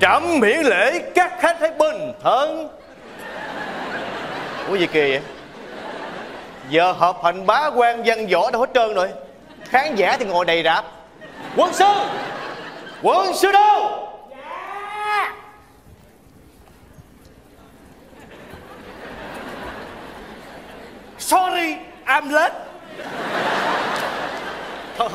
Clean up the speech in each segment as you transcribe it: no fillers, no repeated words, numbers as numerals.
Trẫm miễn lễ các khách hãy bình thân. Ủa gì kỳ vậy? Giờ họp hành bá quan văn võ đâu hết trơn rồi. Khán giả thì ngồi đầy rạp. Quân sư! Quân sư đâu? Dạ. Sorry, I'm late. Thôi,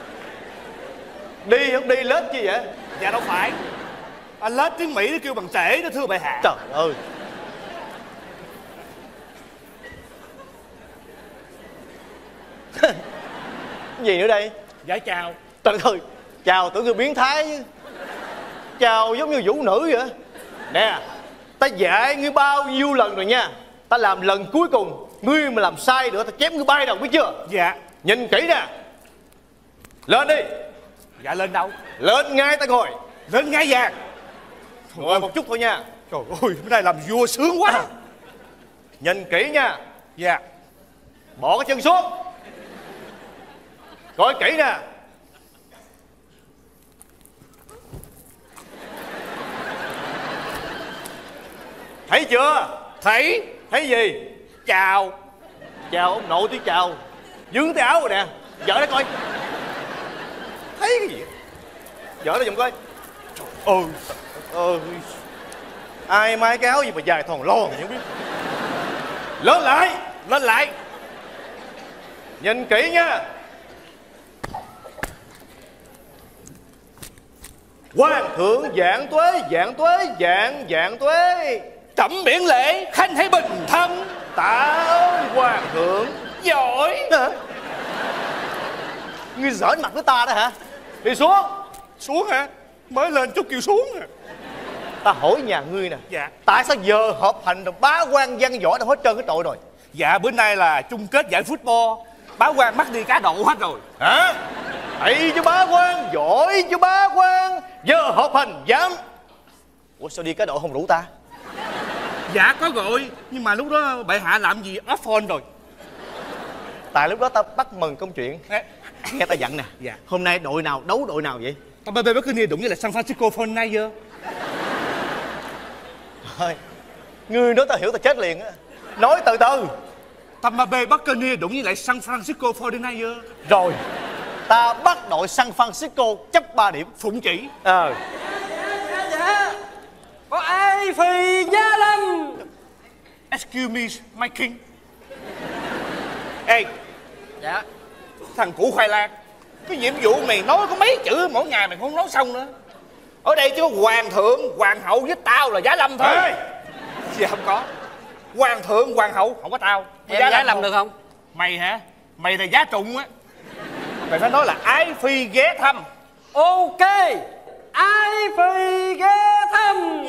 đi không đi lết chi vậy? Dạ đâu phải. Anh lết tiếng Mỹ nó kêu bằng trễ đó thưa bệ hạ. Trời ơi. Gì nữa đây? Dạ chào. Trời ơi, chào tưởng ngươi biến thái chứ. Chào giống như vũ nữ vậy. Nè, ta dạy ngươi bao nhiêu lần rồi nha. Ta làm lần cuối cùng, ngươi mà làm sai nữa ta chém ngươi bay đầu, biết chưa? Dạ. Nhìn kỹ nè. Lên đi. Dạ lên đâu? Lên ngay ta ngồi. Lên ngay vàng. Ngồi một chút thôi nha. Trời ơi, bữa nay làm vua sướng quá. Nhìn kỹ nha. Dạ. Bỏ cái chân xuống. Coi kỹ nè. Thấy chưa? Thấy. Thấy gì? Chào. Chào ông nội tiếng chào. Dướng tay áo rồi nè. Vợ đó coi. Thấy cái gì? Vợ đó giùm coi. Trời ơi. Ai mai cái áo gì mà dài thòn lon không biết. Lên lại. Lên lại. Nhìn kỹ nha. Hoàng thượng vạn tuế, vạn tuế, vạn tuế. Trẫm miễn lễ khanh hãy bình thân. Tạ ơn hoàng thượng. Giỏi. Ngươi giỡn mặt với ta đó hả? Đi xuống. Xuống hả? Mới lên chút kêu xuống à. Ta hỏi nhà ngươi nè. Dạ. Tại sao giờ họp hành rồi bá quan văn võ đã hết trơn cái tội rồi? Dạ bữa nay là chung kết giải football. Bá quan mắc đi cá độ hết rồi. Hả? Hay chứ bá quan, giỏi chứ bá quan. Giờ họp hành dám. Ủa sao đi cá độ không rủ ta? Dạ có gọi. Nhưng mà lúc đó bệ hạ làm gì off phone rồi. Tại lúc đó ta bắt mừng công chuyện. Nghe ta dặn nè. Dạ. Hôm nay đội nào đấu đội nào vậy? Tampa Bay Buccaneers đụng với là San Francisco 49ers. Thôi, ngươi nói ta hiểu ta chết liền á. Nói từ từ. Tampa Bay Buccaneers đụng với lại San Francisco 49ers. Rồi, ta bắt đội San Francisco chấp 3 điểm. Phụng chỉ. Dạ. Có ai phì Gia Lâm? Excuse me, my king. Ê. Dạ. Thằng củ khoai lang. Cái nhiệm vụ mày nói có mấy chữ mỗi ngày mày không nói xong nữa. Ở đây chỉ có hoàng thượng, hoàng hậu với tao là Giá Lâm thôi. Ê! Dạ không có. Hoàng thượng, hoàng hậu, không có tao. Em Giá Lâm được không? Mày hả? Mày là Giá Trụng á. Mày phải nói là ái phi ghé thăm. Ok. Ai phì ghé thăm.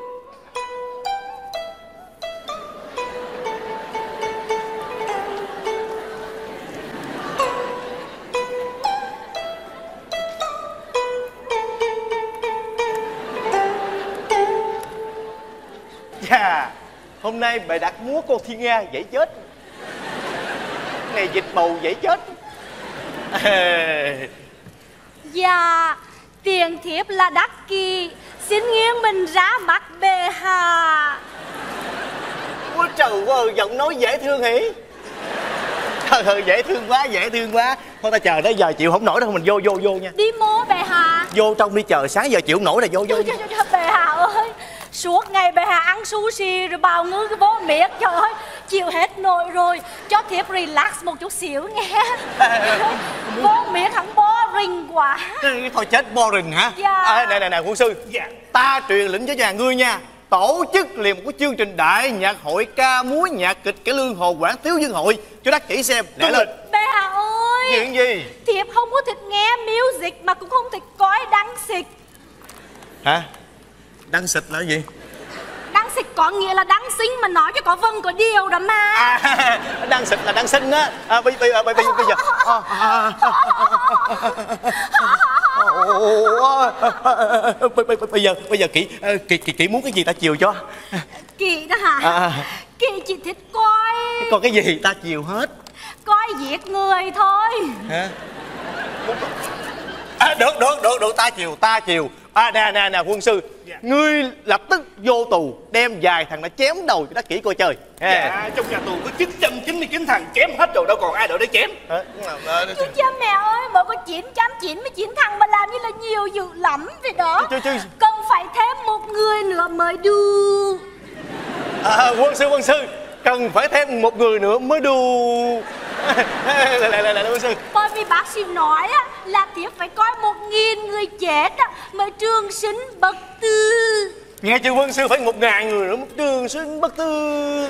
Dạ, hôm nay bệ đặt múa con Thiên Nga dễ chết. Ngày dịch bầu dễ chết. Dạ, tiền thiếp là Đắc Kỳ, xin nghiêng mình ra mắt bệ hạ. Ôi trời ơi, giọng nói dễ thương hỉ. Trời ơi, dễ thương quá, dễ thương quá. Thôi ta chờ tới giờ chịu không nổi đâu, mình vô nha. Đi mô bệ hạ. Vô trong đi, chờ sáng giờ chịu không nổi là vô. Bệ hạ ơi, suốt ngày bệ hạ ăn sushi rồi bào ngư cái bó miết. Trời ơi, chịu hết nổi rồi. Cho thiếp relax một chút xíu nghe. Bó miết hẳn boring quá. Thôi chết boring hả? Dạ. Nè quân sư. Dạ. Ta truyền lệnh cho nhà ngươi nha. Tổ chức liền một cái chương trình đại nhạc hội ca múa nhạc kịch cải lương hồ quảng tiếu dân hội cho Đắc Kỷ xem. Lẹ lên. Bệ hạ ơi. Chuyện gì? Thiếp không có thích nghe music mà cũng không thích coi đăng xịt. Hả? Đăng xịt là cái gì? Đăng xịt có nghĩa là đăng sinh mà nói cho có vâng có điều đó mà. Đăng xịt là đăng sinh á. Bây giờ bây giờ Kỷ muốn cái gì ta chiều cho? Kỵ đó hả? Kỵ chỉ thích coi. Còn cái gì ta chiều hết. Coi giết người thôi. Hả? Được, ta chiều. Nè quân sư. Ngươi lập tức vô tù, đem vài thằng đã chém đầu cho Đắc Kỷ coi chơi. Dạ, trong nhà tù có 999 thằng, chém hết rồi, đâu còn ai đâu để chém. Chú cha mẹ ơi, mới có 999 thằng mà làm như là nhiều dữ lắm vậy đó. Cần phải thêm một người nữa mới được. Quân sư, cần phải thêm một người nữa mới đủ. Lại quân sư. Bởi vì bác sĩ nói á, là tiếp phải coi 1000 người chết á, mới trường sinh bất tử. Nghe chưa quân sư, phải 1000 người nữa mới trường sinh bất tử.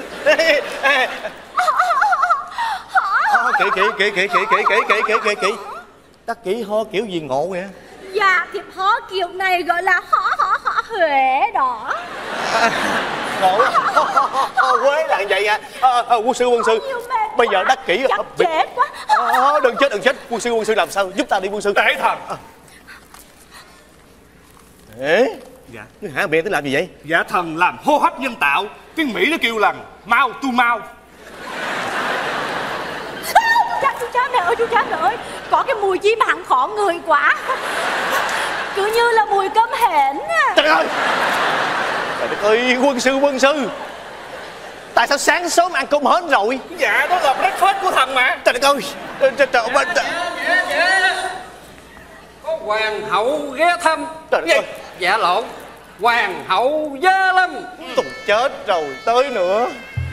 Kỹ. Đắc Kỷ ho kiểu gì ngộ vậy? Dạ, thiệp ho kiểu này gọi là ho Huế đó. Ngộ Huế là vậy à? Quân sư. Bây giờ Đắc Kỷ bị chết quá. Đừng chết. Quân sư làm sao giúp ta đi quân sư. Đại thần. Dạ. Hả, miệng tính làm gì vậy? Dạ thần làm hô hấp nhân tạo. Tiếng Mỹ nó kêu là mau tu mau. Chú cha mẹ ơi, có cái mùi gì mà hẳn khó người quá. Cứ như là mùi cơm hến à. Trời đất ơi, quân sư. Tại sao sáng sớm ăn cơm hến rồi? Dạ, đó là breakfast của thần mà. Trời đất ơi. Có hoàng hậu ghé thăm. Trời đất ơi. Dạ lộn, hoàng hậu Gia Lâm. Tùng chết rồi, tới nữa.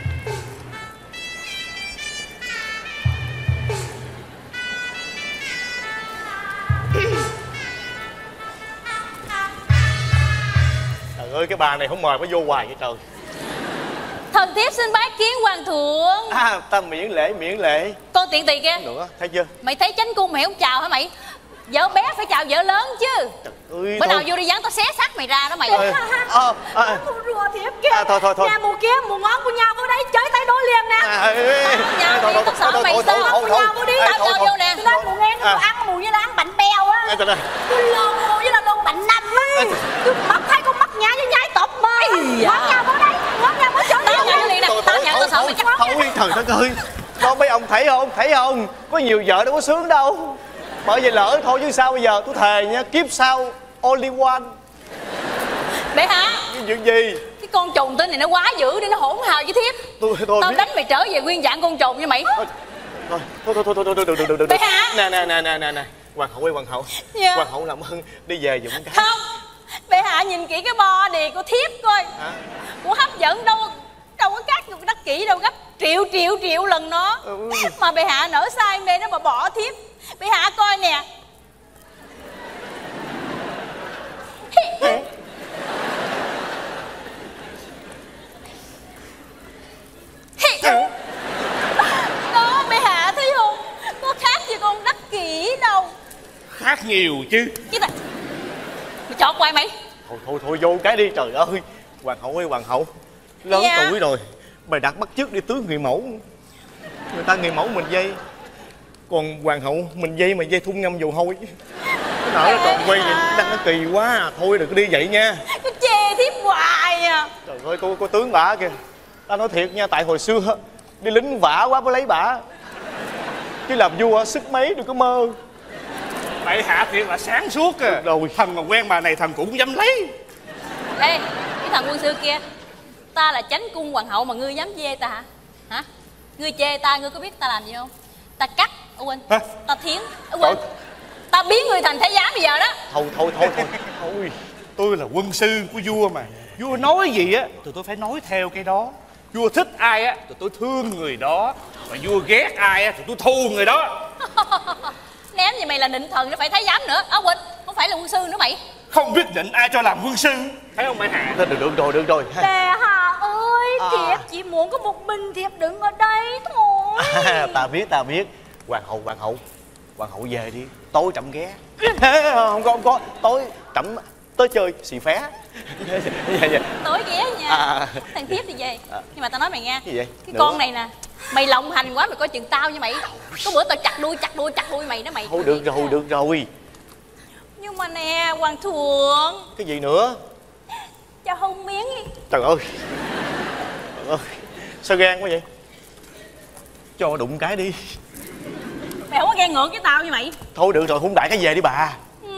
Trời ơi, cái bà này không mời mới vô hoài vậy trời. Thần thiếp xin bái kiến hoàng thượng. Ta miễn lễ. Con tiện tỳ kia. Nữa, thấy chưa? Mày thấy chánh cung mày không chào hả mày? Vợ bé phải chào vợ lớn chứ. Ơi, bữa nào vô đi vắng tao xé xác mày ra đó mày. Rùa thiếp kia. Thôi. Nhà mù kia, mù ngon của nhau vô đây chơi tay đôi liền nè. Nhau đi, tao sợ mày sợ Ngon của nhau vô đi. Tao vô nè. Tôi nói mù nghe nó ăn mù như là ăn bánh bèo á. Tôi lon mù như là lon bánh nằm á. Tôi bắt thấy con mắt nhá với nhái tóc mà. Ngon nhà vô đây, ngon nhà vô chơi. Tao nhận liền nè, tao nhận tao sợ mày chắc. Thôi, trời đất ơi. Đó mấy ông thấy không? Có nhiều vợ đâu có sướng đâu. Bởi vậy lỡ thôi chứ sao bây giờ. Tôi thề nha, kiếp sau only one. Bệ hạ. Cái chuyện gì? Cái con trùng tên này nó quá dữ đi, nó hỗn hào với thiếp. Tao đánh mày trở về nguyên dạng con trùng như mày. Thôi. Bệ hạ. Nè. Hoàng hậu. Dạ. Hoàng hậu làm ơn đi về giùm cái. Không. Bệ hạ nhìn kỹ cái body của thiếp coi. Của hấp dẫn đâu có cắt được Đắc Kỷ đâu, gấp triệu lần nó. Mà bệ hạ nở sai mê nó mà bỏ thiếp. Bệ hạ coi nè. Đó, bệ hạ thấy không? Có khác gì con Đắc Kỷ đâu. Khác nhiều chứ. Chứ mày chọn quay mày. Thôi vô cái đi, trời ơi. Hoàng hậu lớn tuổi rồi, mày đặt bắt chước đi tướng người mẫu. Người ta người mẫu mình dây, còn hoàng hậu mình dây mà dây thun ngâm dầu hôi. Cái nợ nó còn quay vậy đang nó kỳ quá à. Thôi đừng có đi vậy nha. Cứ chê thiếp hoài à. Trời ơi, cô tướng bả kìa. Ta nói thiệt nha, tại hồi xưa đi lính vả quá mới lấy bả, chứ làm vua sức mấy đừng có mơ. Bệ hạ thiệt là sáng suốt à. Rồi. Thần mà quen bà này thần cũng dám lấy. Ê, cái thằng quân sư kia, ta là chánh cung hoàng hậu mà ngươi dám chê ta hả? Hả? Ngươi chê ta, ngươi có biết ta làm gì không? Ta cắt, quên, ta thiến, quên, ta biến người thành thái giám bây giờ đó. Thôi. Tôi là quân sư của vua mà. Vua nói gì á tụi tôi phải nói theo cái đó. Vua thích ai á tụi tôi thương người đó, mà vua ghét ai á tụi tôi thù người đó. Ném gì mày là định thần nó phải thái giám nữa. Quỳnh, không phải là quân sư nữa mày. Không biết định ai cho làm quân sư. Thấy không bệ hạ? Được rồi. Bệ hạ ơi, thiếp chỉ muốn có một mình thiếp đứng ở đây thôi. Ta biết. Hoàng hậu về đi, tối trẫm ghé. Không có, tối trẫm tới chơi xì phé. Tối ghé nha. Thằng thiếp thì về. Nhưng mà tao nói mày nghe, cái gì vậy? Cái con này nè, mày lộng hành quá, mày coi chừng tao nha mày. Có bữa tao chặt đuôi mày đó mày. Thôi được rồi. Nhưng mà nè, hoàng thượng. Cái gì nữa? Cho hôn miếng đi. Trời ơi, sao gan quá vậy? Cho đụng cái đi. Mày không có ghen ngược với tao như mày. Thôi được rồi, hôn đại cái về đi bà.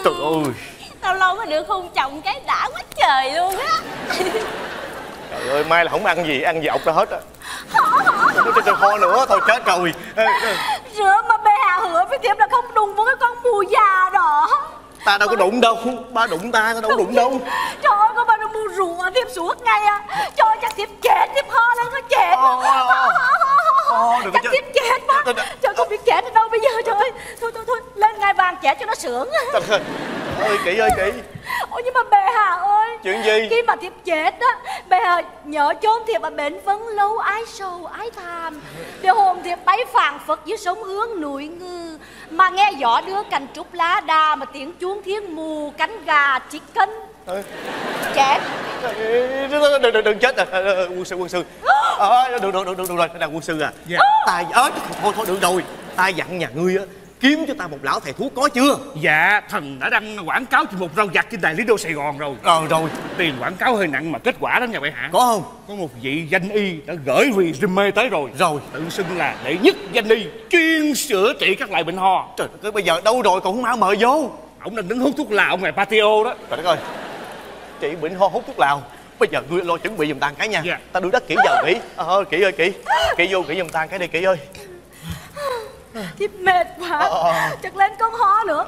Trời ơi. Lâu lâu mới được hôn chồng cái đã quá trời luôn á. Trời ơi, mai là không ăn gì ọc ra hết á. Trời ho nữa, thôi chết rồi. Rửa mà bệ hạ hứa với thiếp là không đụng với cái con mù già đó. Ta đâu có đụng đâu, ba đụng ta đâu có đụng đâu. Trời ơi, con ba nó mù rủa thiếp suốt ngày à. Trời ơi, chắc thiếp chết, thiếp ho lên có chết. Chắc thiếp chết quá. Trời, không biết chết ở đâu bây giờ. Trời ơi, thôi, lên ngai vàng chết cho nó sướng. Trời ơi, Kỷ ơi, Kỷ. Ôi nhưng mà bệ hạ ơi. Chuyện gì? Khi mà thiếp chết á, bệ hạ nhớ chôn thiếp ở bến Vân Lâu, ái sầu ái thàm. Để hồn thiếp bay phảng phất dưới sông Hương núi Ngư, mà nghe gió đưa cành trúc lá đà, mà tiếng chuông thiên mù cánh gà chích cân. Chết. Đừng chết à. Quân sư. Được rồi, cái nào quân sư à? Dạ. Thôi được rồi. Ta dặn nhà ngươi á, kiếm cho ta một lão thầy thuốc có chưa? Dạ, thần đã đăng quảng cáo trên một rau vặt trên đài Lý Đô Sài Gòn rồi. Rồi. Tiền quảng cáo hơi nặng mà kết quả đó nha bệ hạ. Có không? Có một vị danh y đã gửi resume tới rồi. Tự xưng là đệ nhất danh y chuyên chữa trị các loại bệnh ho. Trời ơi, bây giờ đâu rồi còn không mau mời vô. Ông đang đứng hút thuốc lào ngoài patio đó. Trời đất ơi, trị bệnh ho hút thuốc lào. Bây giờ ngươi lo chuẩn bị giùm ta cái nha. Dạ. Ta đưa đất Kỷ giờ Kỷ. Kỷ ơi, Kỷ vô Kỷ giùm ta cái đi Kỷ ơi. Thiếp mệt quá. Chắc lên con ho nữa.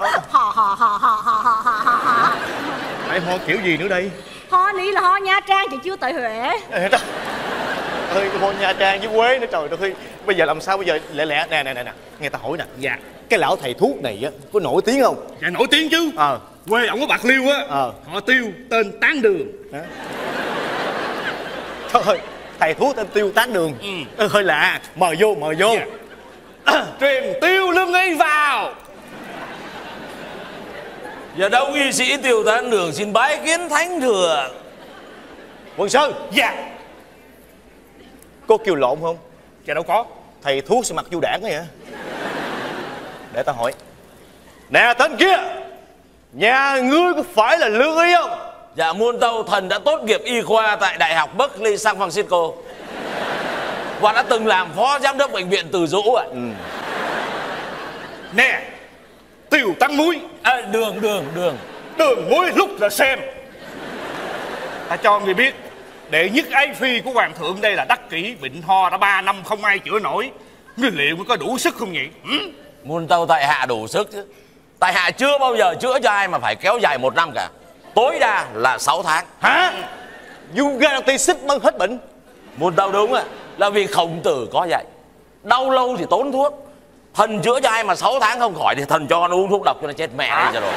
Phải ho kiểu gì nữa đây? Ho ní là ho Nha Trang chứ chưa tới Huế. Ơi, ho Nha Trang với Quế nữa, trời ơi. Bây giờ làm sao bây giờ? Lẹ nè, nghe ta hỏi nè. Dạ. Cái lão thầy thuốc này á có nổi tiếng không? Dạ nổi tiếng chứ. Quê ổng ở Bạc Liêu á. Họ Tiêu, tên Tán Đường. Thôi, thầy thuốc tên Tiêu Tán Đường. Hơi lạ. Mời vô. Dạ. Truyền Tiêu Lương Nghi vào. Dạ đông y sĩ Tiêu Tán Đường xin bái kiến thánh thượng. Quân sư. Dạ. Có kêu lộn không? Dạ đâu có. Thầy thuốc sẽ mặc du đảng ấy hả? Để ta hỏi. Nè tên kia, nhà ngươi có phải là Lương Y không? Dạ muôn tâu thần đã tốt nghiệp y khoa tại Đại học Berkeley San Francisco và đã từng làm phó giám đốc bệnh viện Từ Dũ ạ. Nè, Tiêu Tăng Muối. Đường Muối lúc là xem. Ta cho người biết, đệ nhất ái phi của hoàng thượng đây là đắc kỷ bệnh ho đã 3 năm không ai chữa nổi. Ngươi liệu có đủ sức không nhỉ? Muôn tâu tại hạ đủ sức chứ. Tại hạ chưa bao giờ chữa cho ai mà phải kéo dài 1 năm cả. Tối đa là 6 tháng. Hả? Dung ga ti xích mân hết bệnh. Muôn tâu đúng ạ. Là vì Khổng Tử có dạy, đau lâu thì tốn thuốc. Thần chữa cho ai mà 6 tháng không khỏi thì thần cho nó uống thuốc độc cho nó chết mẹ đi cho rồi.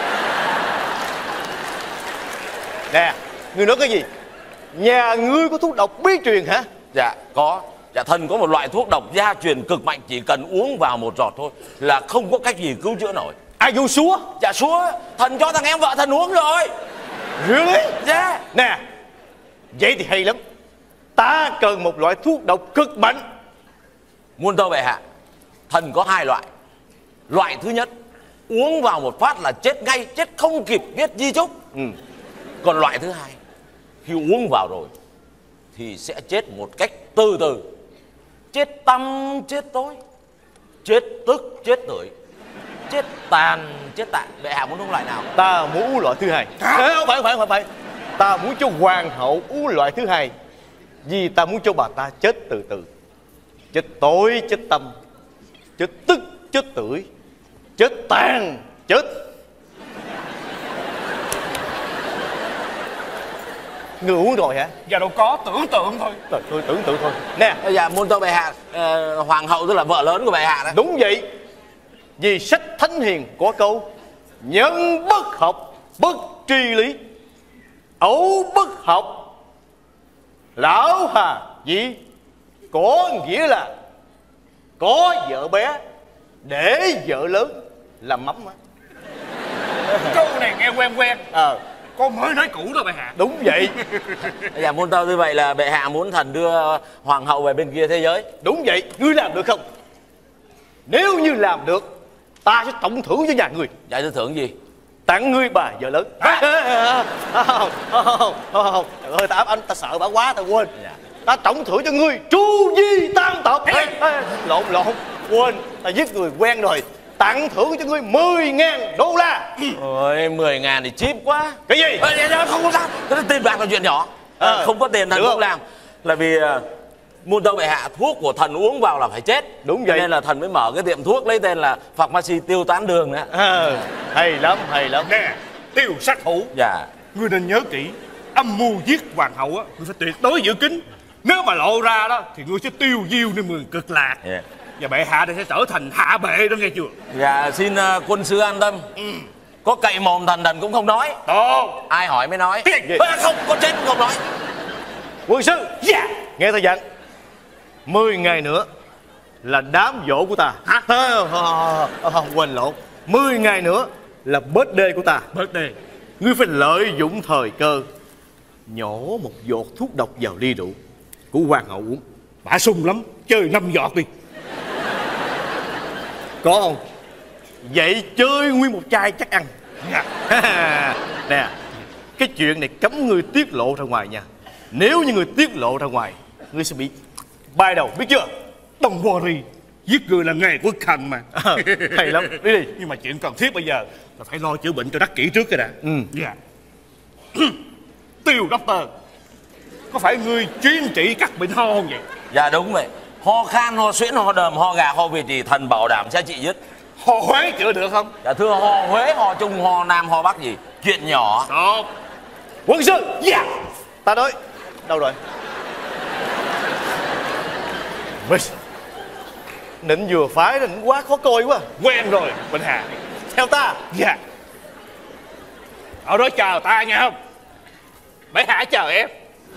Nè, ngươi nói cái gì? Nhà ngươi có thuốc độc bí truyền hả? Dạ có. Dạ thần có một loại thuốc độc gia truyền cực mạnh, chỉ cần uống vào 1 giọt thôi là không có cách gì cứu chữa nổi. Ai vô súa? Dạ súa. Thần cho thằng em vợ thần uống rồi. Really? Dạ. Nè, vậy thì hay lắm. Ta cần một loại thuốc độc cực mạnh. Muôn tâu bệ hạ, thần có 2 loại. Loại thứ nhất, uống vào một phát là chết ngay, chết không kịp viết di chúc. Còn loại thứ hai, khi uống vào rồi thì sẽ chết một cách từ từ. Chết tăm, chết tối, chết tức, chết tưởi, chết tàn, chết tàn. Bệ hạ muốn uống loại nào? Ta muốn uống loại thứ hai. Không phải. Ta muốn cho hoàng hậu uống loại thứ hai. Vì ta muốn cho bà ta chết từ từ. Chết tối, chết tâm, chết tức, chết tưởi, chết tàn, chết. Người uống rồi hả? Dạ đâu có, tưởng tượng thôi. Trời ơi, tưởng tượng thôi. Nè. Dạ muôn tâu bệ hạ, hoàng hậu tức là vợ lớn của bệ hạ đó. Đúng vậy. Vì sách Thánh Hiền có câu: nhân bất học, bất tri lý, ẩu bất học, lão hà gì? Có nghĩa là có vợ bé để vợ lớn làm mắm á. Câu này nghe quen. Con mới nói cũ rồi bệ hạ. Đúng vậy. Dạ muôn tâu như vậy là bệ hạ muốn thần đưa hoàng hậu về bên kia thế giới. Đúng vậy. Ngươi làm được không? Nếu như làm được, ta sẽ tổng thưởng cho nhà ngươi. Dạ thưa thưởng gì? Tặng ngươi bà vợ lớn. Không. Trời ơi, ta áp anh, ta sợ bà quá, ta quên. Ta tổng thưởng cho ngươi Chu Di Tam Tộc. Lộn. Quên, ta giết người quen rồi. tặng thưởng cho ngươi 10.000 đô la. Ôi 10.000 thì cheap quá. Cái gì? Không có sao. Tiền bạc là chuyện nhỏ. Không có tiền thần cũng làm. Là vì muôn tâu bệ hạ, thuốc của thần uống vào là phải chết. Đúng vậy. Nên là thần mới mở cái tiệm thuốc lấy tên là Pharmacy tiêu tán đường đó. Hay lắm, hay lắm. Nè, Tiêu sát thủ. Dạ. Ngươi nên nhớ kỹ, âm mưu giết hoàng hậu á, ngươi phải tuyệt đối giữ kín. Nếu mà lộ ra đó thì ngươi sẽ tiêu diêu nên mười cực lạc. Yeah. Và bệ hạ thì sẽ trở thành hạ bệ đó, nghe chưa? Dạ xin quân sư an tâm. Có cậy mồm thần cũng không nói. Tốt. Ai hỏi mới nói. Gì? Không, có chết cũng không nói. Quân sư, nghe ta dặn, 10 ngày nữa là đám giỗ của ta. Hả? Không, quên lộn. 10 ngày nữa là birthday của ta. Birthday. Ngươi phải lợi dụng thời cơ, nhỏ một giọt thuốc độc vào ly rượu của hoàng hậu uống. Bả sung lắm, chơi 5 giọt đi. Có không? Vậy chơi nguyên một chai chắc ăn. Nè, cái chuyện này cấm ngươi tiết lộ ra ngoài nha. Nếu như ngươi tiết lộ ra ngoài, ngươi sẽ bị bay đầu, biết chưa? Don't worry, giết người là nghề của thần mà. Hay lắm, đi đi. Nhưng mà chuyện cần thiết bây giờ là phải lo chữa bệnh cho đắc kỷ trước cái đã. Dạ. Tiêu Doctor, có phải ngươi chuyên trị các bệnh ho không vậy? Dạ đúng vậy. Ho khan, ho suyễn, ho đờm, ho gà, ho vịt thì thần bảo đảm sẽ trị dứt. Ho Huế chữa được không? Dạ thưa, ho Huế, ho Trung, ho Nam, ho Bắc gì chuyện nhỏ. Tốt. Quân sư, ta nói. Đâu rồi? Nịnh vừa phái nịnh quá khó coi quá. Quen rồi, Bình Hà. Theo ta. Dạ. Ở đó chờ ta nghe không? Bệ hạ chờ em.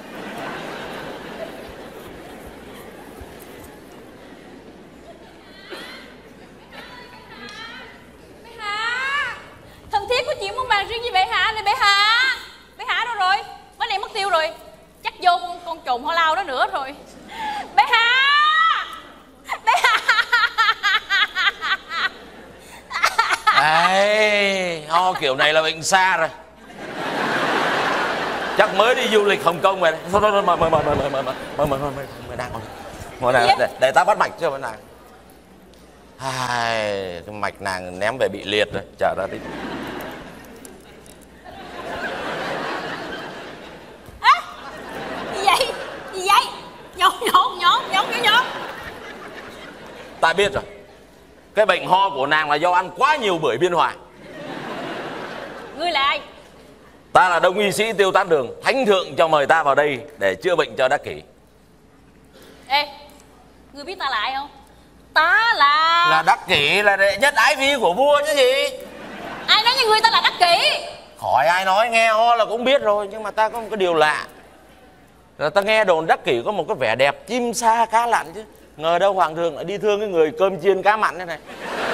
Bệ hạ, thần thiếp có chuyện muốn bàn riêng với bệ hạ này. Bệ hạ đâu rồi? Mới này mất tiêu rồi. Chắc vô con trồn ho lao đó nữa rồi. Bệ hạ, bệ hạ. Đấy, ho kiểu này là bệnh xa rồi. Chắc mới đi du lịch Hồng Kông rồi. Thôi mời nàng ngồi nàng để ta bắt mạch cho nàng. Ai, cái mạch nàng ném về bị liệt rồi, chờ ra đi. Gì vậy? Nhón. Ta biết rồi. Cái bệnh ho của nàng là do ăn quá nhiều bưởi Biên Hòa. Ngươi là ai? Ta là đông y sĩ Tiêu Tán Đường, thánh thượng cho mời ta vào đây để chữa bệnh cho đắc kỷ. Ê, ngươi biết ta là ai không? Ta là Đắc kỷ, là đệ nhất ái phi của vua chứ gì. ai nói với ngươi ta là Đắc Kỷ? Khỏi ai nói, nghe ho là cũng biết rồi. Nhưng mà ta có một cái điều lạ là ta nghe đồn Đắc kỷ có một cái vẻ đẹp chim sa cá lặn chứ. Ngờ đâu hoàng thượng lại đi thương cái người cơm chiên cá mặn thế này.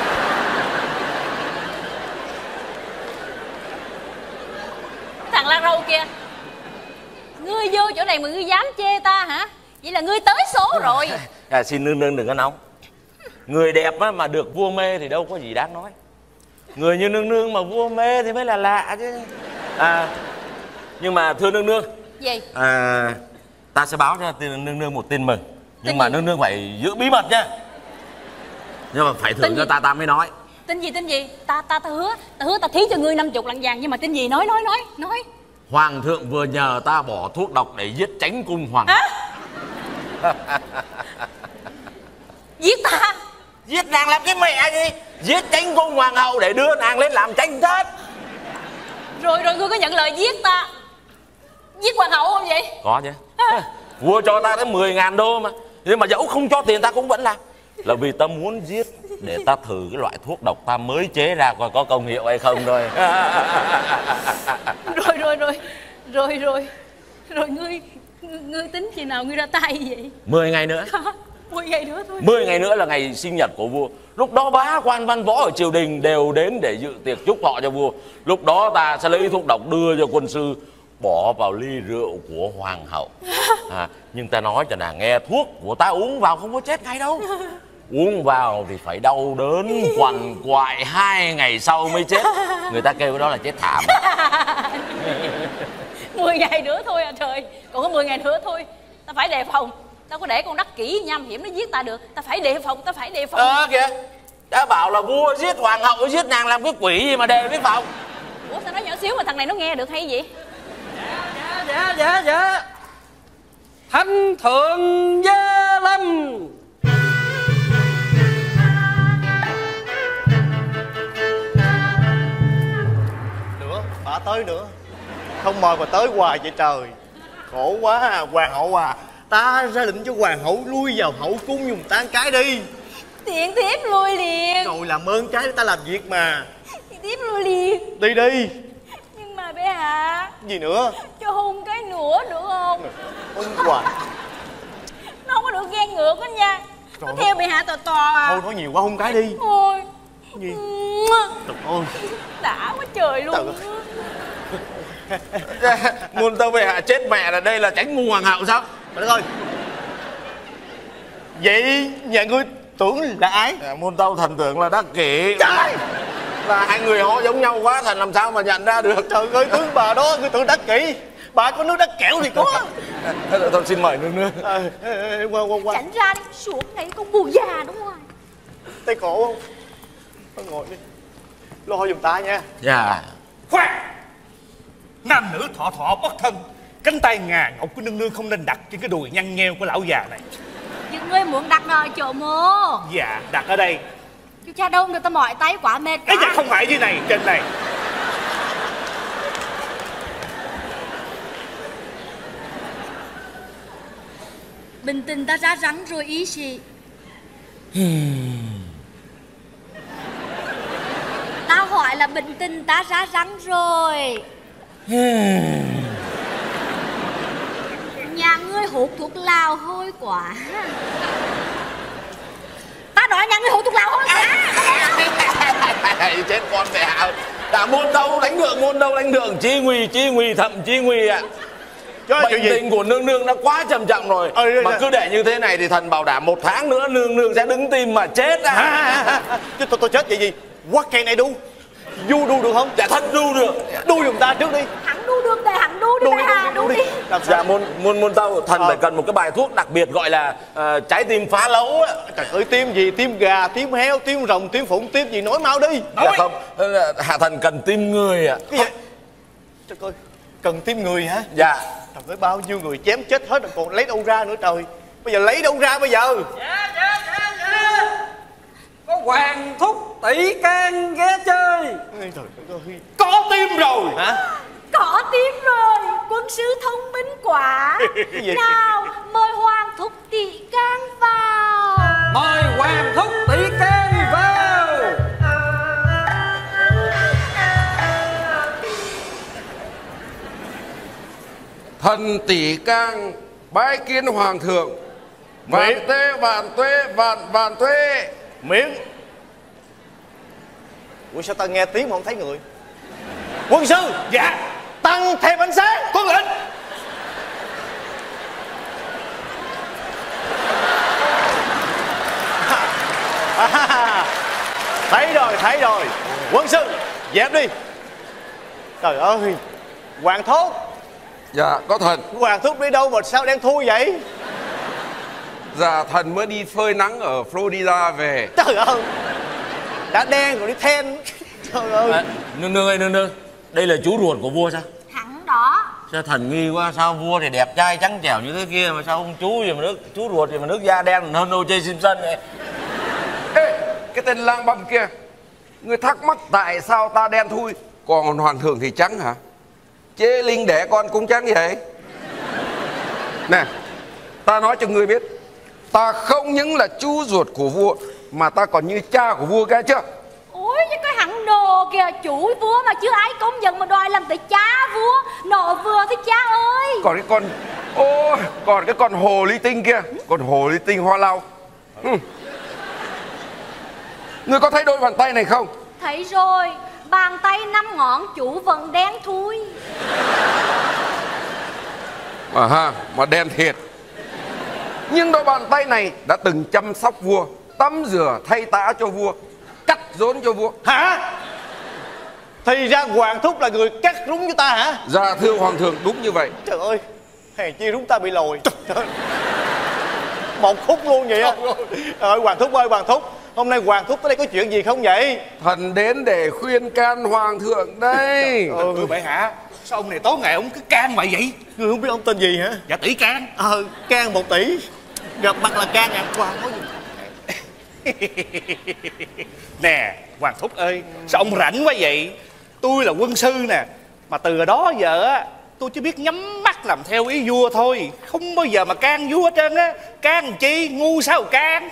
Thằng la râu kia, ngươi vô chỗ này mà ngươi dám chê ta hả? Vậy là ngươi tới số rồi. Xin nương nương đừng có nóng. Người đẹp mà được vua mê thì đâu có gì đáng nói. Người như nương nương mà vua mê thì mới là lạ chứ. Nhưng mà thưa nương nương. Gì? Ta sẽ báo cho nương nương một tin mừng. Nhưng mà nương nương phải giữ bí mật nhá. Nhưng mà phải thưởng cho ta mới nói. Tin gì? Ta hứa ta thí cho ngươi 50 lạng vàng. Nhưng mà tin gì? Nói. Hoàng thượng vừa nhờ ta bỏ thuốc độc để giết Chánh cung hoàng. Giết ta? Giết nàng làm cái mẹ gì? Giết Chánh cung hoàng hậu để đưa nàng lên làm chánh thất. Rồi ngươi có nhận lời giết ta, giết hoàng hậu không vậy? Có chứ. Vua cho ta tới 10.000 đô mà. Nhưng mà dẫu không cho tiền ta cũng vẫn làm. Là vì ta muốn giết để ta thử cái loại thuốc độc ta mới chế ra coi có công hiệu hay không thôi. Rồi ngươi tính khi nào ngươi ra tay vậy? 10 ngày nữa. 10 ngày nữa thôi. 10 ngày nữa là ngày sinh nhật của vua. Lúc đó bá quan văn võ ở triều đình đều đến để dự tiệc chúc thọ cho vua. Lúc đó ta sẽ lấy thuốc độc đưa cho quân sư bỏ vào ly rượu của hoàng hậu. Nhưng ta nói cho nàng nghe, thuốc của ta uống vào không có chết ngay đâu. Uống vào thì phải đau đớn quằn quại 2 ngày sau mới chết. Người ta kêu đó là chết thảm. 10 ngày nữa thôi à trời. Còn có 10 ngày nữa thôi. Ta phải đề phòng. Tao có để con Đắc Kỷ nham hiểm nó giết ta được. Ta phải đề phòng. Kìa. Đã bảo là vua giết hoàng hậu, giết nàng làm cái quỷ gì mà đề với phòng. Ủa sao nói nhỏ xíu mà thằng này nó nghe được hay vậy? Dạ. Thánh thượng Gia Lâm. Nữa, bà tới nữa. Không mời bà tới hoài vậy trời. Khổ quá à, hoàng hậu à. Ta ra lệnh cho hoàng hậu lui vào hậu cung dùng tan cái đi. Tiện thiếp lui liền. Rồi làm ơn cái để ta làm việc mà. Thiếp lui liền. Đi đi. Nhưng mà bé hạ, Gì nữa? cho hôn cái nữa được không? Hôn hoài. Nó không có được ghen ngược đó nha. Nó theo bị hạ tò à. Thôi nói nhiều quá, hôn cái đi. Thôi. Gì? Trời ơi. Đã quá trời luôn. Muôn tâu bệ hạ chết mẹ là đây là tránh ngu hoàng hậu sao? Trời đất ơi. Vậy nhà ngươi tưởng là ai? Muôn tâu thần tưởng là Đắc Kỷ. Trời! Là hai người họ giống nhau quá, thần làm sao mà nhận ra được. Trời ơi, tướng bà đó, ngươi tưởng Đắc Kỷ. Bà có nước đắc kẹo thì có. Thôi xin mời nương nương. Qua. Tránh ra đi, xuống này con bù già đúng không? Tay cổ không? Thôi ngồi đi. Lo giùm ta nha. Dạ. Khoan! Nam nữ thọ thọ bất thân. Cánh tay ngà ngọc của nương nương không nên đặt trên cái đùi nhăn nheo của lão già này. Nhưng ngươi muốn đặt nơi chỗ mô. Dạ, đặt ở đây. Chú cha đâu người ta mỏi tay quá mệt Ấy quá. dạ không phải dưới này, trên này. Bình tình ta ra rắn rồi ý chị. Tao hỏi là bình tình ta ra rắn rồi. Nhà ngươi hút thuốc lào hôi quá. Ta nói nhà ngươi hút thuốc lào hôi quá. Chết con bệ hạ. Đã muôn tâu đánh đường chi nguy thậm chí nguy ạ. Bệnh tình của nương nương đã quá trầm trọng rồi. Mà cứ để như thế này thì thần bảo đảm 1 tháng nữa nương nương sẽ đứng tim mà chết à. Chứ tôi chết vậy gì? Quát cây này đu. Du đu được không? Dạ thân đu được. Đu giùm ta trước đi. Hắn đu được để hắn đu đi. Đu đi. Dạ muôn tâu thần phải cần một cái bài thuốc đặc biệt gọi là trái tim phá lấu á. Trời ơi, tim gì? Tim gà, tim heo, tim rồng, tim phụng, tim gì? Nói mau đi. Dạ không, hạ thần cần tim người ạ. Cái gì? Trời ơi, cần tim người hả? Dạ. Trời ơi, bao nhiêu người chém chết hết rồi còn lấy đâu ra nữa trời. Bây giờ lấy đâu ra bây giờ? Dạ. Có hoàng thúc tỷ can ghé chơi. Trời ơi. Có tim rồi. Hả? Có tim rồi. Quân sư thông minh quá. Cái gì? Nào mời hoàng thúc tỷ can vào. Mời hoàng thúc tỷ can vào. Thần tỷ can bái kiến hoàng thượng. Vạn tuế vạn tuế. Miệng. Ủa sao ta nghe tiếng mà không thấy người? Quân sư. Dạ. Tăng thêm ánh sáng. Tuân lệnh. Thấy rồi. Quân sư dẹp đi. Trời ơi. Hoàng thúc. Dạ có thần. Hoàng thúc đi đâu mà sao đen thui vậy? Dạ thần mới đi phơi nắng ở Florida về. Trời ơi. Đã đen rồi đi then. Trời ơi. Nương ơi nương nương. Đây là chú ruột của vua sao? Hắn đó. Sao thần nghi quá, sao vua thì đẹp trai trắng trẻo như thế kia mà sao ông chú gì mà chú ruột gì mà nước da đen hơn O.J. Simpson vậy? Ê, cái tên lang băm kia, ngươi thắc mắc tại sao ta đen thui còn hoàng thượng thì trắng hả? Chế linh đẻ con cũng trắng vậy. Nè, ta nói cho ngươi biết, ta không những là chú ruột của vua mà ta còn như cha của vua kia chưa? Ôi chứ cái hắn đồ kìa, chủ vua mà chưa ai công nhận mà đòi làm tới cha vua. Nọ vừa thôi cha ơi. Còn cái con hồ ly tinh kia, con hồ ly tinh hoa lau. Ngươi có thấy đôi bàn tay này không? Thấy rồi, bàn tay 5 ngón chủ vẫn đen thui. Mà đen thiệt. Nhưng đôi bàn tay này đã từng chăm sóc vua, tắm rửa thay tã cho vua, cắt rốn cho vua. Hả? Thì ra hoàng thúc là người cắt rúng cho ta hả? Dạ thưa hoàng thượng, đúng như vậy. Trời ơi, hèn chi rúng ta bị lồi. Trời ơi. Một khúc luôn vậy á. Trời ơi, hoàng thúc ơi, hoàng thúc. Hôm nay Hoàng thúc tới đây có chuyện gì không vậy? Thần đến để khuyên can hoàng thượng đây. Bệ hạ, sao ông này tối ngày ông cứ can vậy vậy? Người không biết ông tên gì hả? Dạ tỷ can. Can 1 tỷ. Gặp mặt là can ngàn Hoàng nói gì? Nè Hoàng thúc ơi, sao ông rảnh quá vậy? Tôi là quân sư nè, mà từ đó giờ á tôi chỉ biết nhắm mắt làm theo ý vua thôi, không bao giờ mà can vua hết trơn á. Can chi, ngu sao can.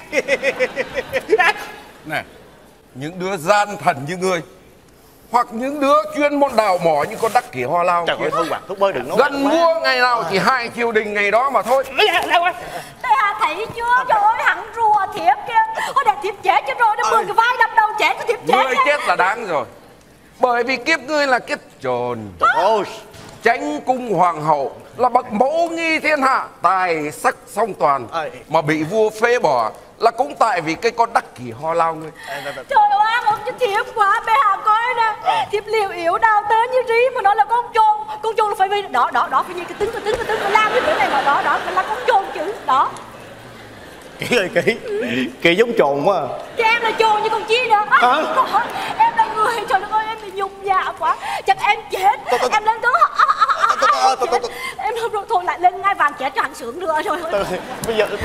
Nè, những đứa gian thần như ngươi, hoặc những đứa chuyên môn đào mỏ như con đắc kỷ Hoa Lao. Trời ơi thôi Hoàng thúc ơi đừng nói. Gần vua ngày nào chỉ 2 triều đình ngày đó mà thôi. Bệ hạ thấy chưa? Trời ơi, hắn rùa thiếp kìa. Ôi để thiếp chết cho rồi, nó 10 cái vai đập đầu chết của thiếp chết. Ngươi chết là đáng rồi. Bởi vì kiếp ngươi là kiếp trồn. Trời ơi. Chánh cung hoàng hậu là bậc mẫu nghi thiên hạ, tài sắc song toàn, mà bị vua phế bỏ là cũng tại vì cái con đắc kỷ Hoa Lao ngươi. Trời ơi, ông cho thiếp quá. Bệ hạ coi nè, thiếp liều yếu đào tới như rí mà nó là con chồn là phải vì đó phải vì cái tính phải làm cái kiểu này mà đó là con chồn chứ đó. Kỹ ơi kỹ giống trồn quá à. Chứ em là chồn như con chi nữa. Em là người, trời đất ơi em bị nhục nhã quá. Chắc em chết. Em lên tướng. Em rồi thôi lại lên ngai vàng chết cho hắn sướng nữa rồi. Bây giờ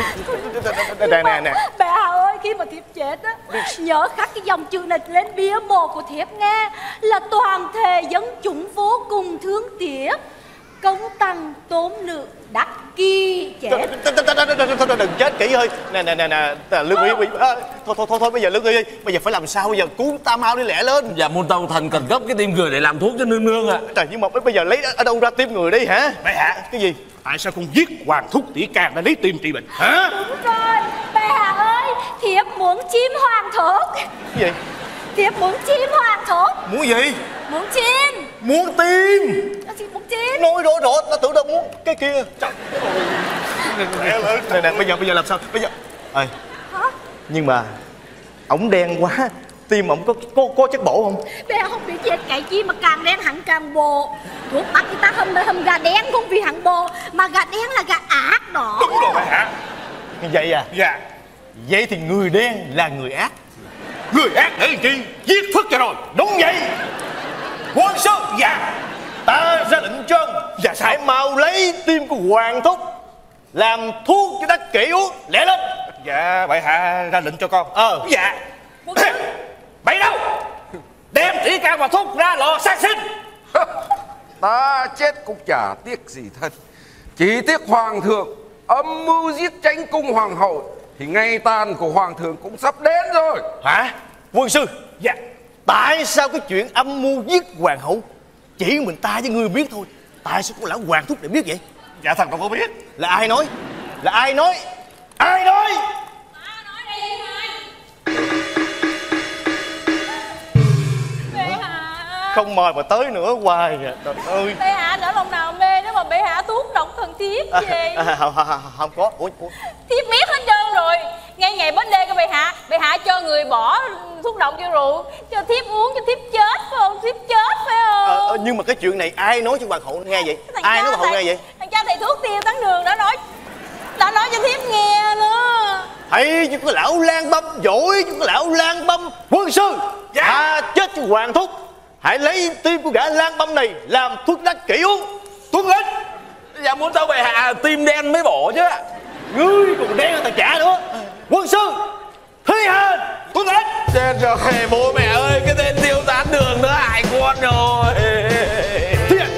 nè. Bệ hạ ơi, khi mà thiếp chết á, nhớ khắc cái dòng chữ này lên bia mộ của thiếp nghe, là toàn thể dân chúng vô cùng thương tiếc, công tăng tốn nữ đắc kỳ chết. Đừng chết kỹ ơi. Nè Lương Uy. Thôi bây giờ Lương Uy, bây giờ phải làm sao bây giờ? Cứu ta mau đi lẹ lên. Dạ Môn Tâu thần cần gấp cái tim người để làm thuốc cho nương nương ạ. Trời, nhưng mà bây giờ lấy ở đâu ra tim người đi hả? Bệ hạ, cái gì? Tại sao con giết Hoàng thúc tỷ can để lấy tim trị bệnh hả? Đúng rồi, bệ hạ ơi, thiếp muốn chim hoàng thúc. Cái gì? Thiếp muốn chim hoàng thúc. Muốn gì? Muốn chim. Muốn tim. Thiếp muốn chim. Nói rõ ta tưởng đâu muốn cái kia. Trời ơi. Nè bây giờ làm sao? Bây giờ ơi. Hả? Nhưng mà ổng đen quá, tim ổng có chất bổ không? Bệ hạ không biết gì cái chi mà càng đen hẳn càng bồ. Thuốc bắc người ta hầm gà đen không vì hẳn bồ, mà gà đen là gà ác đó. Đúng rồi bệ hạ. Như vậy à? Dạ. Vậy thì người đen là người ác. Người ác để chi? Giết phức cho rồi. Đúng vậy. Quân sư. Dạ. Ta ra lệnh cho ông. Dạ sao? Hãy mau lấy tim của Hoàng thúc làm thuốc cho đắc kỷ uống. Lẹ lên. Dạ bệ hạ ra lệnh cho con. Dạ. Bậy đâu? Đem tỷ can và thuốc ra lò sát sinh. Ta chết cũng chả tiếc gì thân, chỉ tiếc hoàng thượng âm mưu giết chánh cung hoàng hậu thì ngày tàn của hoàng thượng cũng sắp đến rồi. Hả? Quân sư. Dạ. Tại sao cái chuyện âm mưu giết hoàng hậu chỉ mình ta với ngươi biết thôi? Tại sao có lão Hoàng thúc để biết vậy? Dạ thần đâu có biết. Là ai nói? Là ai nói? Ai nói? Bệ hạ. Không mời mà tới nữa hoài à. Trời ơi. Bệ hạ nỡ lòng nào mê nếu mà bệ hạ thuốc độc thần thiếp về. Không có. Ủa? Thiếp biết hết trơn rồi. Ngay ngày bến đê của bệ hạ cho người bỏ thuốc độc vô rượu cho thiếp uống cho thiếp chết phải không? Thiếp chết phải không? Nhưng mà cái chuyện này ai nói cho hoàng hậu nghe vậy? Ai nói hoàng hậu nghe vậy? Thằng cha thầy thuốc Tiêu Tán Đường đã nói cho thiếp nghe nữa. Thấy chứ cái lão lang băm giỏi, chứ cái lão lang băm. Quân sư. Dạ. Tha chết cho hoàng thúc. Hãy lấy tim của gã lang băm này làm thuốc đắc kỷ uống. Tuân lệnh. Dạ Môn Tâu bệ hạ tim đen mới bổ chứ. Ngươi còn đen hơn thằng trả nữa. Quân sư thi hành. Tuân lệnh. Chết rồi bố mẹ ơi, cái tên Tiêu Tán Đường nó hại con rồi. Thi hành.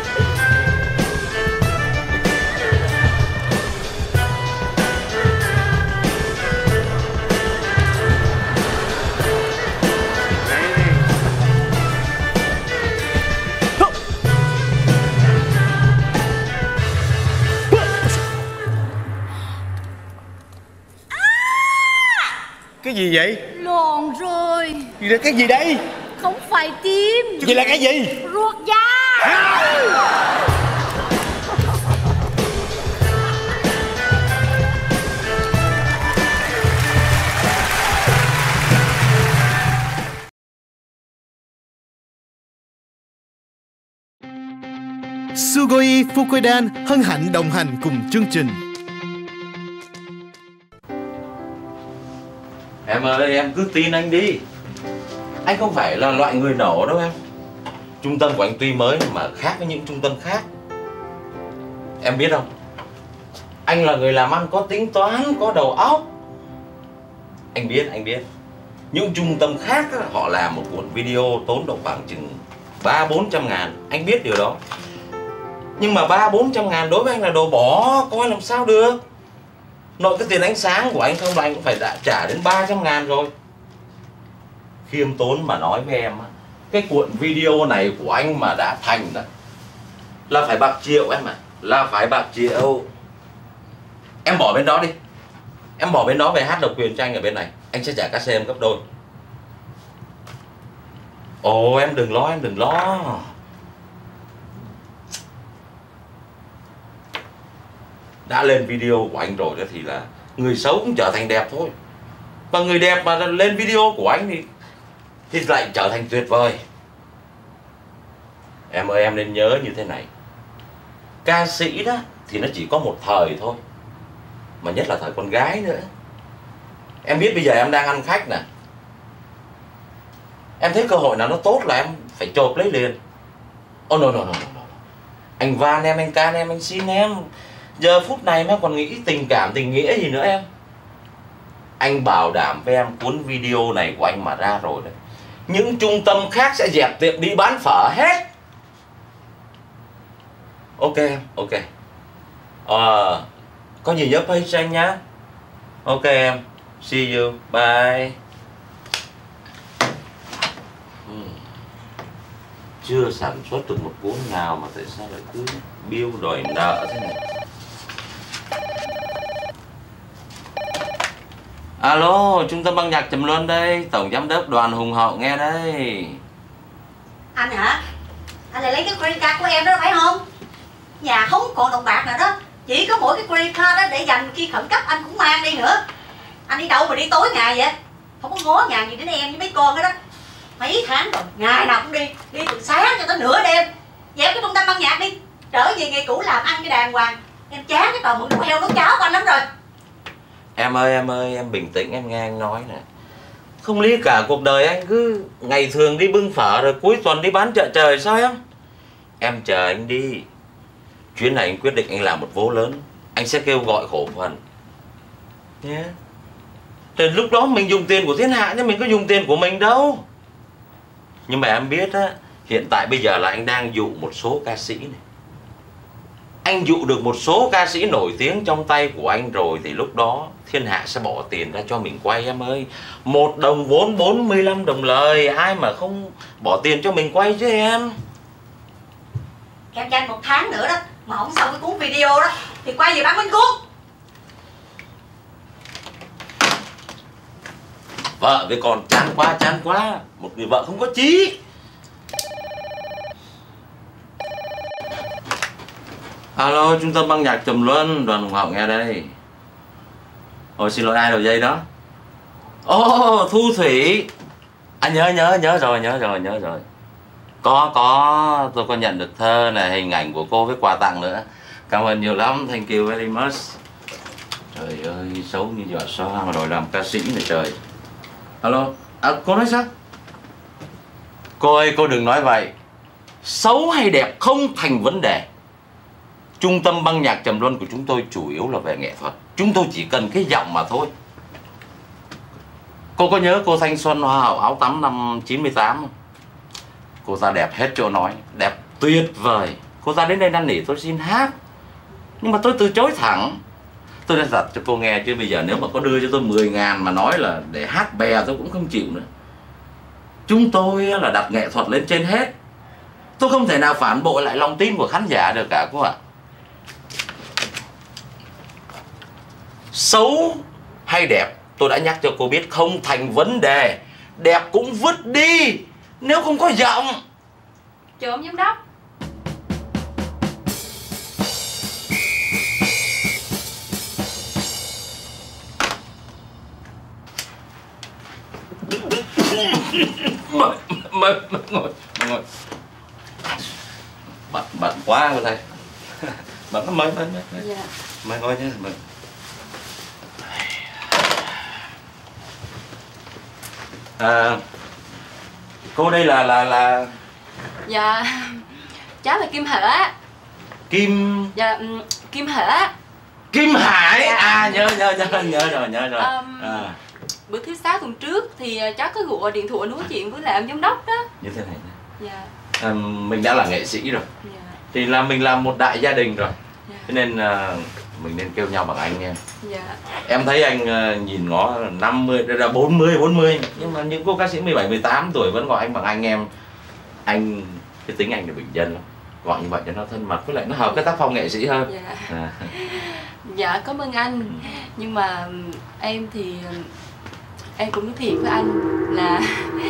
Cái gì vậy? Lộn rồi. Gì đây? Cái gì đây? Không phải tim. Vậy là cái gì? Ruột da. Sugoi Fukoidan hân hạnh đồng hành cùng chương trình. Em ơi, em cứ tin anh đi. Anh không phải là loại người nổ đâu em. Trung tâm của anh tuy mới mà khác với những trung tâm khác. Em biết không, anh là người làm ăn có tính toán, có đầu óc. Anh biết. Những trung tâm khác á, họ làm một cuộn video tốn độ khoảng chừng 300-400 ngàn. Anh biết điều đó. Nhưng mà 300-400 ngàn đối với anh là đồ bỏ, coi làm sao được. Nội cái tiền ánh sáng của anh không là anh cũng phải đã trả đến 300 ngàn rồi. Khiêm tốn mà nói với em, cái cuộn video này của anh mà đã thành đó là phải bạc triệu em ạ. Là phải bạc triệu. Em bỏ bên đó đi. Em bỏ bên đó về hát độc quyền cho anh ở bên này. Anh sẽ trả cát em gấp đôi. Ồ em đừng lo. Đã lên video của anh rồi đó thì là người xấu cũng trở thành đẹp thôi. Và người đẹp mà lên video của anh thì lại trở thành tuyệt vời. Em ơi, em nên nhớ như thế này. Ca sĩ đó thì nó chỉ có một thời thôi. Mà nhất là thời con gái nữa. Em biết bây giờ em đang ăn khách nè. Em thấy cơ hội nào nó tốt là em phải chộp lấy liền. Oh no. Anh van em, anh can em, anh xin em. Giờ phút này em còn nghĩ tình cảm, tình nghĩa gì nữa em. Anh bảo đảm với em, cuốn video này của anh mà ra rồi đấy, những trung tâm khác sẽ dẹp tiệm đi bán phở hết. Ok em, ok. Có gì nhớ page cho anh nhá. Ok em, see you, bye. Chưa sản xuất được một cuốn nào mà tại sao lại cứ bill đòi nợ thế này. Alo, trung tâm băng nhạc Trầm Luân đây, tổng giám đốc Đoàn Hùng Hậu nghe đây. Anh hả? Anh lại lấy cái credit card của em đó phải không? Nhà không còn đồng bạc nào đó, chỉ có mỗi cái credit card đó để dành khi khẩn cấp anh cũng mang đi nữa. Anh đi đâu mà đi tối ngày vậy? Không có ngó ngàng gì đến em với mấy con hết đó. Mấy tháng rồi, ngày nào cũng đi từ sáng cho tới nửa đêm. Dẹp cái trung tâm băng nhạc đi, trở về nghề cũ làm ăn cái đàng hoàng. Em chán cái trò mượn đồ heo nấu cháo của anh lắm rồi. Em ơi, em bình tĩnh, em nghe anh nói nè. Không lý cả cuộc đời anh cứ ngày thường đi bưng phở rồi cuối tuần đi bán chợ trời sao em? Em chờ anh đi. Chuyến này anh quyết định anh làm một vố lớn. Anh sẽ kêu gọi cổ phần nhé. Từ lúc đó mình dùng tiền của thiên hạ chứ mình có dùng tiền của mình đâu. Nhưng mà em biết á, hiện tại bây giờ là anh đang dụ một số ca sĩ này. Anh dụ được một số ca sĩ nổi tiếng trong tay của anh rồi thì lúc đó thiên hạ sẽ bỏ tiền ra cho mình quay em ơi. 1 đồng vốn 45 đồng lời, ai mà không bỏ tiền cho mình quay chứ em. Em cho anh 1 tháng nữa đó, mà không xong cái cuốn video đó thì quay về bán bánh cuốn. Vợ với con chán quá. Một người vợ không có chí. Alo, trung tâm băng nhạc Trầm Luân, Đoàn Hùng Hậu nghe đây. Ôi xin lỗi ai đầu dây đó. Thu Thủy. À nhớ rồi. Có, tôi có nhận được thơ này, hình ảnh của cô với quà tặng nữa. Cảm ơn nhiều lắm, thank you very much. Trời ơi, xấu như giỏ xoa mà đòi làm ca sĩ này trời. Alo, cô nói sao? Cô ơi, cô đừng nói vậy. Xấu hay đẹp không thành vấn đề. Trung tâm băng nhạc Trầm Luân của chúng tôi chủ yếu là về nghệ thuật. Chúng tôi chỉ cần cái giọng mà thôi. Cô có nhớ cô Thanh Xuân Hoa hậu áo tắm năm 98 không? Cô ta đẹp hết chỗ nói, đẹp tuyệt vời. Cô ta đến đây năn nỉ tôi xin hát, nhưng mà tôi từ chối thẳng. Tôi đã thật cho cô nghe chứ bây giờ nếu mà có đưa cho tôi 10.000 mà nói là để hát bè tôi cũng không chịu nữa. Chúng tôi là đặt nghệ thuật lên trên hết. Tôi không thể nào phản bội lại lòng tin của khán giả được cả cô ạ. Xấu hay đẹp tôi đã nhắc cho cô biết không thành vấn đề. Đẹp cũng vứt đi nếu không có giọng. Trộm giám đốc. Ngồi. Bận quá rồi thầy. Bận nó mời. Dạ. Mời ngồi nhé, mời. Cô đây là Dạ, cháu là Kim Hả. Kim... Dạ, Kim Hả. Kim Hải. Dạ. Nhớ rồi. Bữa thứ 6 tuần trước thì cháu có gọi điện thoại nói chuyện với lại ông giám đốc đó. Như thế này nhé. Dạ. Mình đã là nghệ sĩ rồi. Dạ. Thì là mình là một đại gia đình rồi. Dạ. Cho nên mình nên kêu nhau bằng anh em. Dạ. Em thấy anh nhìn ngó 50, là 40. Nhưng mà những cô ca sĩ 17, 18 tuổi vẫn gọi anh bằng anh em. Anh, cái tính anh là bình dân lắm. Gọi như vậy cho nó thân mật, với lại nó hợp cái tác phong nghệ sĩ hơn. Dạ. Dạ, cảm ơn anh. Nhưng mà em thì em cũng nói thiệt với anh là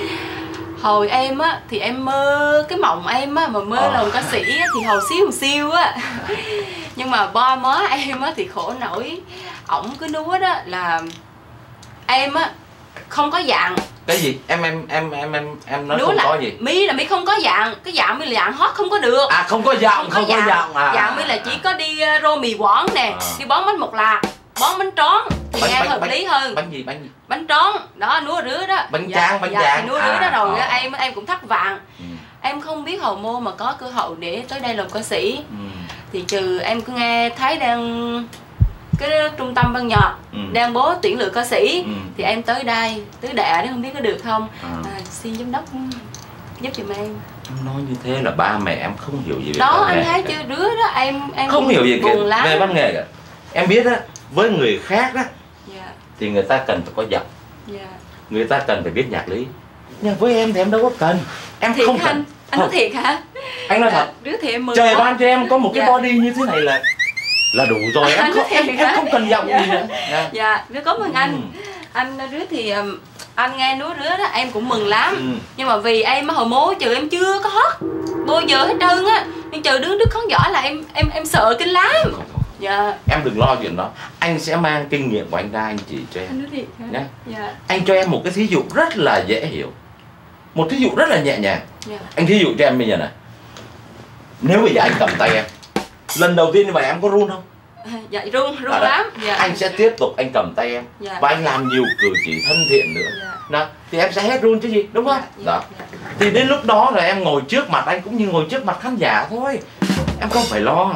hồi em á thì em mơ cái mộng em á mà mơ làm ca sĩ á, thì hồi xíu một siêu á. Nhưng mà ba má em á thì khổ nổi. Ổng cứ nói đó là em á không có dạng. Cái gì? Em nói không có gì? Mi không có dạng, cái dạng Mi là dạng hot không có được. Không có dạng, không có dạng. Dạng Mi là chỉ có đi rô mì quảng nè, đi bón bánh bột lạc, bón bánh trón thì nghe hợp lý hơn. Bánh gì? Bánh trón, đó, núa rứa đó. Bánh tráng. Núa rứa đó rồi em cũng thắc vàng. Em không biết hầu mô mà có cơ hội để tới đây làm ca sĩ. Thì trừ em cứ nghe thấy đang cái trung tâm ban nhạc đang bố tuyển lựa ca sĩ thì em tới đây tứ đệ đó, không biết có được không. Xin giám đốc giúp giùm em. Nói như thế là ba mẹ em không hiểu gì về đó văn anh nghệ thấy cả. chưa, đứa đó em không hiểu gì buồn lắm về văn nghệ cả. Em biết á, với người khác á dạ. thì người ta cần phải có giọng, dạ. người ta cần phải biết nhạc lý. Nhưng với em thì em đâu có cần. Em thiệt không cần. Anh nói thiệt hả? Anh nói thật. Đứa thì em mừng Trời quá. ban cho em có một cái body như thế này là đủ rồi. Em không cần giọng gì nữa. Dạ, đứa cảm ơn anh. Anh Rứa thì anh nghe núi Rứa đó em cũng mừng lắm. Nhưng mà vì em hồi mố trừ em chưa có hot bao giờ hết trơn á, nhưng trừ đứng trước khán giả là em sợ kinh lắm. Dạ. Em đừng lo chuyện đó. Anh sẽ mang kinh nghiệm của anh ra anh chỉ cho em. Anh nói thiệt hả? Nhá. Dạ. Anh cho em một cái thí dụ rất là dễ hiểu, một thí dụ rất là nhẹ nhàng. Dạ. Anh thí dụ cho em bây giờ này. Nếu bây giờ anh cầm tay em, lần đầu tiên như vậy em có run không? Dạ run lắm. Dạ. Anh sẽ tiếp tục anh cầm tay em. Dạ. Và anh làm nhiều cử chỉ thân thiện nữa. Dạ. Đó, thì em sẽ hết run chứ gì, đúng không? Dạ. Đó. Dạ. Thì đến lúc đó rồi em ngồi trước mặt anh cũng như ngồi trước mặt khán giả thôi. Em không phải lo.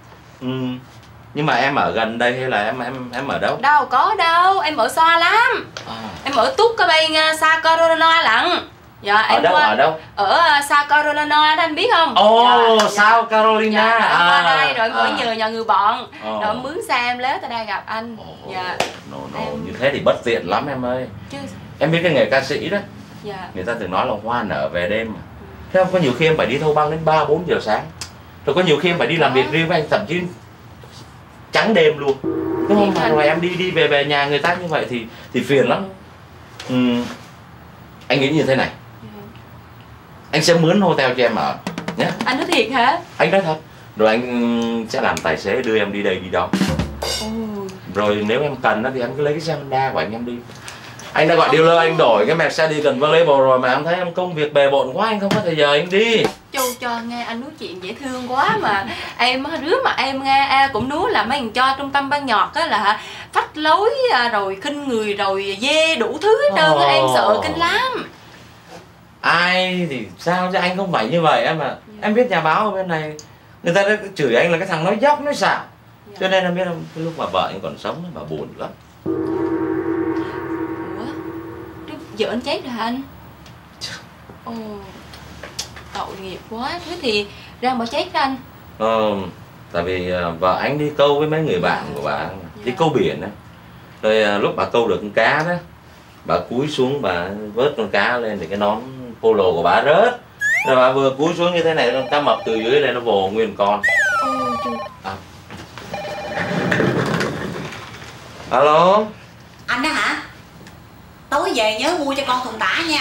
Nhưng mà em ở gần đây hay là em ở đâu? Đâu có đâu, em ở xa lắm. Em ở túc cái bên South Carolina lận. Dạ, ở em đâu? qua, Ở đâu? Ở South Carolina đó anh biết không? South Carolina. Dạ, em qua đây rồi mới nhờ nhà người bạn. Rồi mướn xe em léo tới đây gặp anh. Dạ. Như thế thì bất tiện lắm em ơi. Chứ... Em biết cái nghề ca sĩ đó. Dạ. Người ta thường nói là hoa nở về đêm mà. Thế không, có nhiều khi em phải đi thâu băng đến 3-4 giờ sáng. Rồi có nhiều khi em phải đi làm việc riêng với anh, thậm chí trắng đêm luôn, đúng không? Mà rồi em đi về nhà người ta như vậy thì phiền lắm. Anh nghĩ như thế này, anh sẽ mướn hotel cho em ở nhé. Anh nói thiệt hả? Anh nói thật. Rồi anh sẽ làm tài xế đưa em đi đây đi đó. Rồi nếu em cần thì anh cứ lấy cái xe Honda của anh em đi. Anh đã gọi dealer anh đổi cái Mercedes Convertible rồi mà em thấy em công việc bề bộn quá, anh không có thời giờ anh đi. Cho nghe anh nói chuyện dễ thương quá mà. Em đứa mà em nghe cũng nói là mấy thằng cho trung tâm ban nhạc á là phách lối rồi khinh người rồi dê đủ thứ hết trơn á, em sợ kinh lắm. Ai thì sao chứ anh không phải như vậy em ạ. Em biết nhà báo ở bên này người ta đã chửi anh là cái thằng nói dốc nói xạo. Cho nên em biết không, cái lúc mà vợ anh còn sống mà buồn lắm. Vợ anh chết rồi hả anh? Tội nghiệp quá. Thế thì Rang bỏ chết anh? Tại vì vợ anh đi câu với mấy người bạn của bà, đi câu biển á. Rồi lúc bà câu được con cá đó, bà cúi xuống bà vớt con cá lên thì cái nón polo của bà rớt. Rồi bà vừa cúi xuống như thế này, con cá mập từ dưới lên nó vồ nguyên con. Alo. Anh đó hả? Tối về nhớ mua cho con thùng tả nha.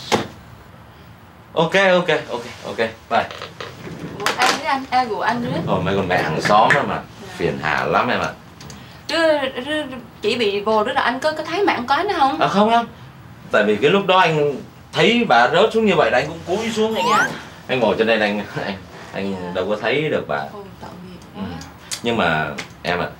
Ok, bye. Em với anh, của anh nữa. Mấy con mẹ hàng xóm đó mà, phiền hà lắm em ạ. Chỉ bị vồ đó là anh có thấy mạng có nó không? Không em. Tại vì cái lúc đó anh thấy bà rớt xuống như vậy là anh cũng cúi xuống anh ngồi trên đây anh đâu có thấy được bà. Tội nghiệp quá. Nhưng mà em ạ,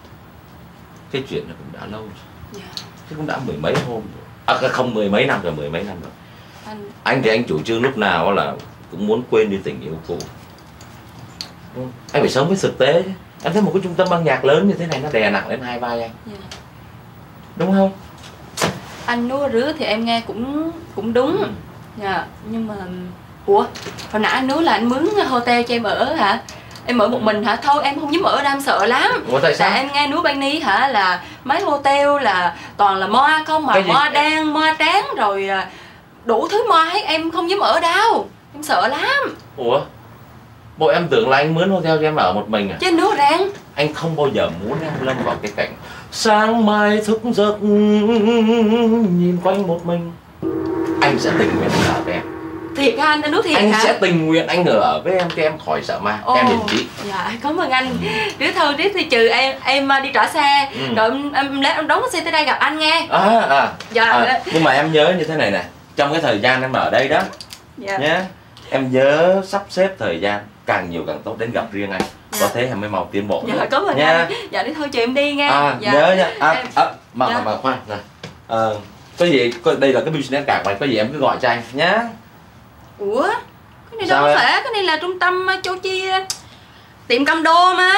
cái chuyện này cũng đã lâu rồi. Chứ cũng đã mười mấy hôm rồi. Không, mười mấy năm rồi. Anh thì anh chủ trương lúc nào là cũng muốn quên đi tình yêu cũ. Anh phải sống với thực tế chứ. Anh thấy một cái trung tâm âm nhạc lớn như thế này nó đè nặng lên hai vai anh. Đúng không? Anh nói rứa thì em nghe cũng đúng. Nhưng mà ủa, hồi nãy anh nói là anh mướn hotel cho em ở hả? Em ở một mình hả? Thôi em không dám ở đâu, em sợ lắm. Ủa tại sao? Tại em nghe núi Ban Ni hả là mấy hotel là toàn là moa không, mà moa đen, moa trắng rồi đủ thứ moa hết, em không dám ở đâu. Em sợ lắm. Ủa? Bộ em tưởng là anh mướn hotel cho em ở một mình à? Chứ nước rang. Anh không bao giờ muốn em lâm vào cái cảnh sáng mai thức giấc nhìn quanh một mình. Anh sẽ tình nguyện ở với em. Thiệt hả anh nói thiệt anh hả? Sẽ tình nguyện anh ở với em cho em khỏi sợ ma. Em nhìn chị. Dạ cảm ơn anh. Đứa thôi đứa thì trừ em đi trả xe rồi em đón xe tới đây gặp anh nghe. Nhưng mà em nhớ như thế này nè, trong cái thời gian em ở đây đó nhé, em nhớ sắp xếp thời gian càng nhiều càng tốt đến gặp riêng anh. Có thế em mới mau tiến bộ. Dạ cảm ơn anh. Dạ đi thôi, chị em đi nghe. Nhớ nha. Mà khoan nè, có gì đây là cái business card này, có gì em cứ gọi cho anh nhé. Ủa cái này đâu có phải, cái này là trung tâm cho chi tiệm cầm đồ mà.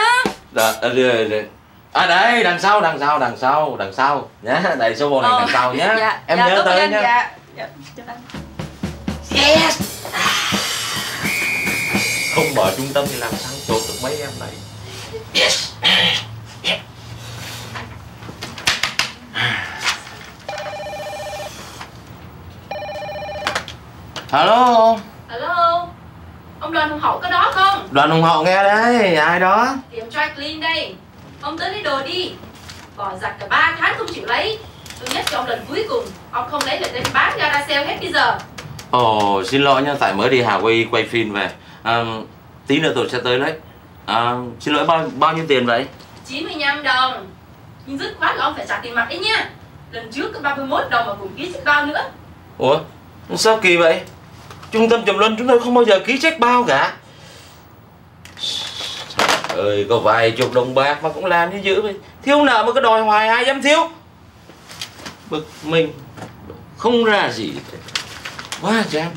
Đây đằng sau nhé, đây số bộ này đằng sau nhé. Em nhớ tới nhé. Yes. Không mở trung tâm thì làm sao chốt được mấy em này. Yes. Alo. Alo. Ông Đoàn Hùng Hậu có đó không? Đoàn Hùng Hậu nghe đây, ai đó? Tiệm Dry Clean đây. Ông tới lấy đồ đi. Bỏ giặt cả 3 tháng không chịu lấy. Tôi nhắc cho ông lần cuối cùng. Ông không lấy là đem bán ra sale hết bây giờ. Ồ, xin lỗi nha, tại mới đi Hà quay phim về. Tí nữa tôi sẽ tới lấy. Xin lỗi, bao nhiêu tiền vậy? 95 đồng. Nhưng dứt khoát là ông phải trả tiền mặt đấy nha. Lần trước có 31 đồng mà cùng ký check bao nữa. Ủa, sao kỳ vậy? Trung tâm Trầm Luân chúng tôi không bao giờ ký check bao cả. Trời ơi, có vài chục đồng bạc mà cũng làm như dữ vậy. Thiếu nợ mà cứ đòi hoài, ai dám thiếu. Bực mình không ra gì. Quá chán.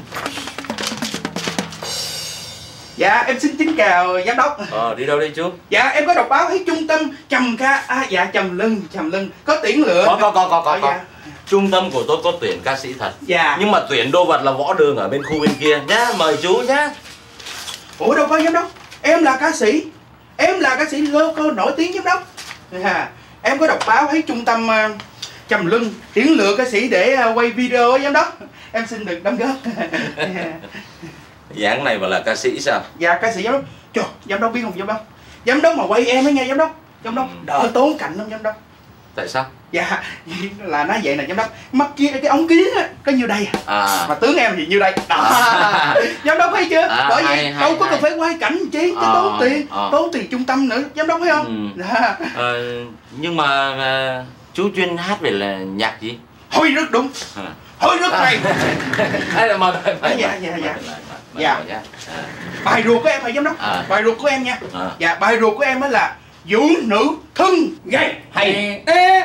Dạ em xin kính chào giám đốc. Đi đâu đây chú? Dạ em có đọc báo thấy trung tâm Trầm Lưng có tuyển lựa. Có. Dạ. Trung tâm của tôi có tuyển ca sĩ thật. Dạ. Nhưng mà tuyển đô vật là võ đường ở bên khu bên kia nhá, mời chú nhá. Ủa đâu có giám đốc, em là ca sĩ. Em là ca sĩ local nổi tiếng giám đốc. Em có đọc báo thấy trung tâm Trầm Lưng tuyển lựa ca sĩ để quay video giám đốc. Em xin được đóng góp. Dáng này mà là ca sĩ sao? Dạ ca sĩ giám đốc. Trời, giám đốc biết không giám đốc? Giám đốc mà quay em ấy nghe giám đốc. Giám đốc đỡ tốn cảnh không giám đốc? Tại sao? Dạ là nói vậy nè giám đốc. Mắt kia cái ống kiến á có nhiêu đây mà tướng em thì nhiêu đây đó. Giám đốc thấy chưa? Bởi vậy đâu có cần phải quay cảnh chi cái tốn tiền trung tâm nữa, giám đốc thấy không? Nhưng mà chú chuyên hát về là nhạc gì? Hôi rất đúng. Hôi rất hay. Dạ. Bài ruột của em phải giám đốc. Bài ruột của em nha. Dạ bài ruột của em á là vũ nữ thân gay hay.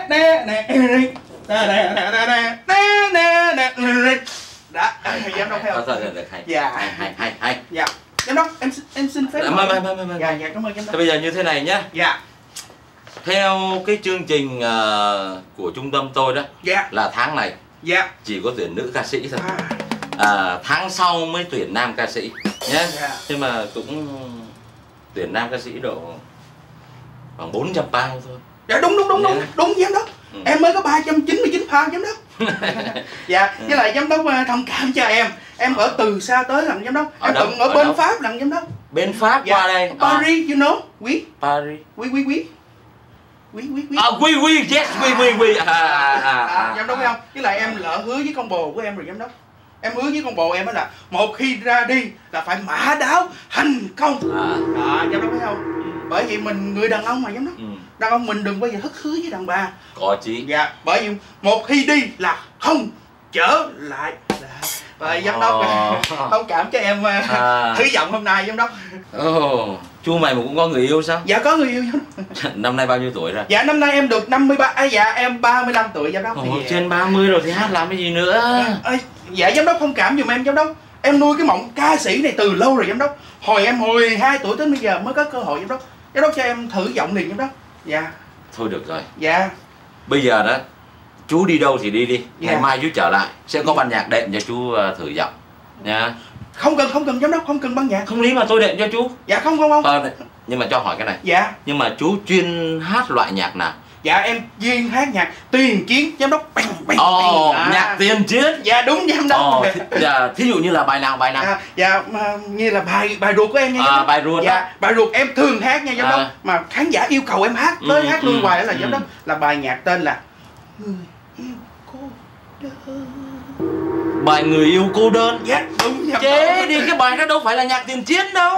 Đó, giám đốc thấy không? Dạ. Hay. Dạ. Giám đốc em xin phép. Dạ cảm ơn giám đốc. Thế bây giờ như thế này nhá. Dạ. Theo cái chương trình của trung tâm tôi đó. Dạ. Là tháng này. Dạ. Chỉ có tuyển nữ ca sĩ thôi. Tháng sau mới tuyển nam ca sĩ nhé. Nhưng mà cũng tuyển nam ca sĩ độ khoảng 400 pound thôi. Dạ đúng giám đốc. Em mới có 399 pound giám đốc. Dạ, với lại giám đốc thông cảm cho em ở từ xa tới lần giám đốc. Em từng ở bên Pháp lần giám đốc. Bên Pháp qua đây. Paris, you know? Paris. Oui. Yes, Giám đốc thấy không? Với lại em lỡ hứa với con bồ của em rồi giám đốc. Em hứa với con bồ em đó là một khi ra đi là phải mã đáo thành công. Giám đốc thấy không? Bởi vì mình người đàn ông mà giám đốc. Đàn ông mình đừng bao giờ thất hứa với đàn bà. Có chị. Dạ, bởi vì một khi đi là không trở lại. Và giám đốc thông cảm cho em thử giọng hôm nay giám đốc. Chú mày mà cũng có người yêu sao? Dạ có người yêu giám đốc. Năm nay bao nhiêu tuổi rồi? Dạ năm nay em được 53, dạ em 35 tuổi giám đốc. Trên 30 rồi thì hát làm cái gì nữa? Dạ giám đốc thông cảm giùm em giám đốc. Em nuôi cái mộng ca sĩ này từ lâu rồi giám đốc. Hồi em 12 tuổi tới bây giờ mới có cơ hội giám đốc. Giám đốc cho em thử giọng liền giám đốc. Dạ. Thôi được rồi. Dạ. Bây giờ đó chú đi đâu thì đi đi. Dạ. Ngày mai chú trở lại sẽ có ban nhạc đệm cho chú thử giọng nha. Không cần giám đốc, không cần ban nhạc. Không lý mà tôi đệm cho chú. Dạ không. Nhưng mà cho hỏi cái này. Dạ. Nhưng mà chú chuyên hát loại nhạc nào? Dạ em chuyên hát nhạc tiền chiến giám đốc. Nhạc tiền chiến. Dạ đúng giám đốc. Dạ, thí dụ như là bài nào? Dạ như là bài ruột của em nha giám đốc. Bài ruột. Dạ bài ruột em thường hát nha giám đốc. Mà khán giả yêu cầu em hát tới hát luôn hoài là giám đốc. Là bài nhạc tên là Người yêu cô đơn. Bài Người yêu cô đơn. Dạ đúng giám Chế đốc. đi, cái bài đó đâu phải là nhạc tiền chiến đâu.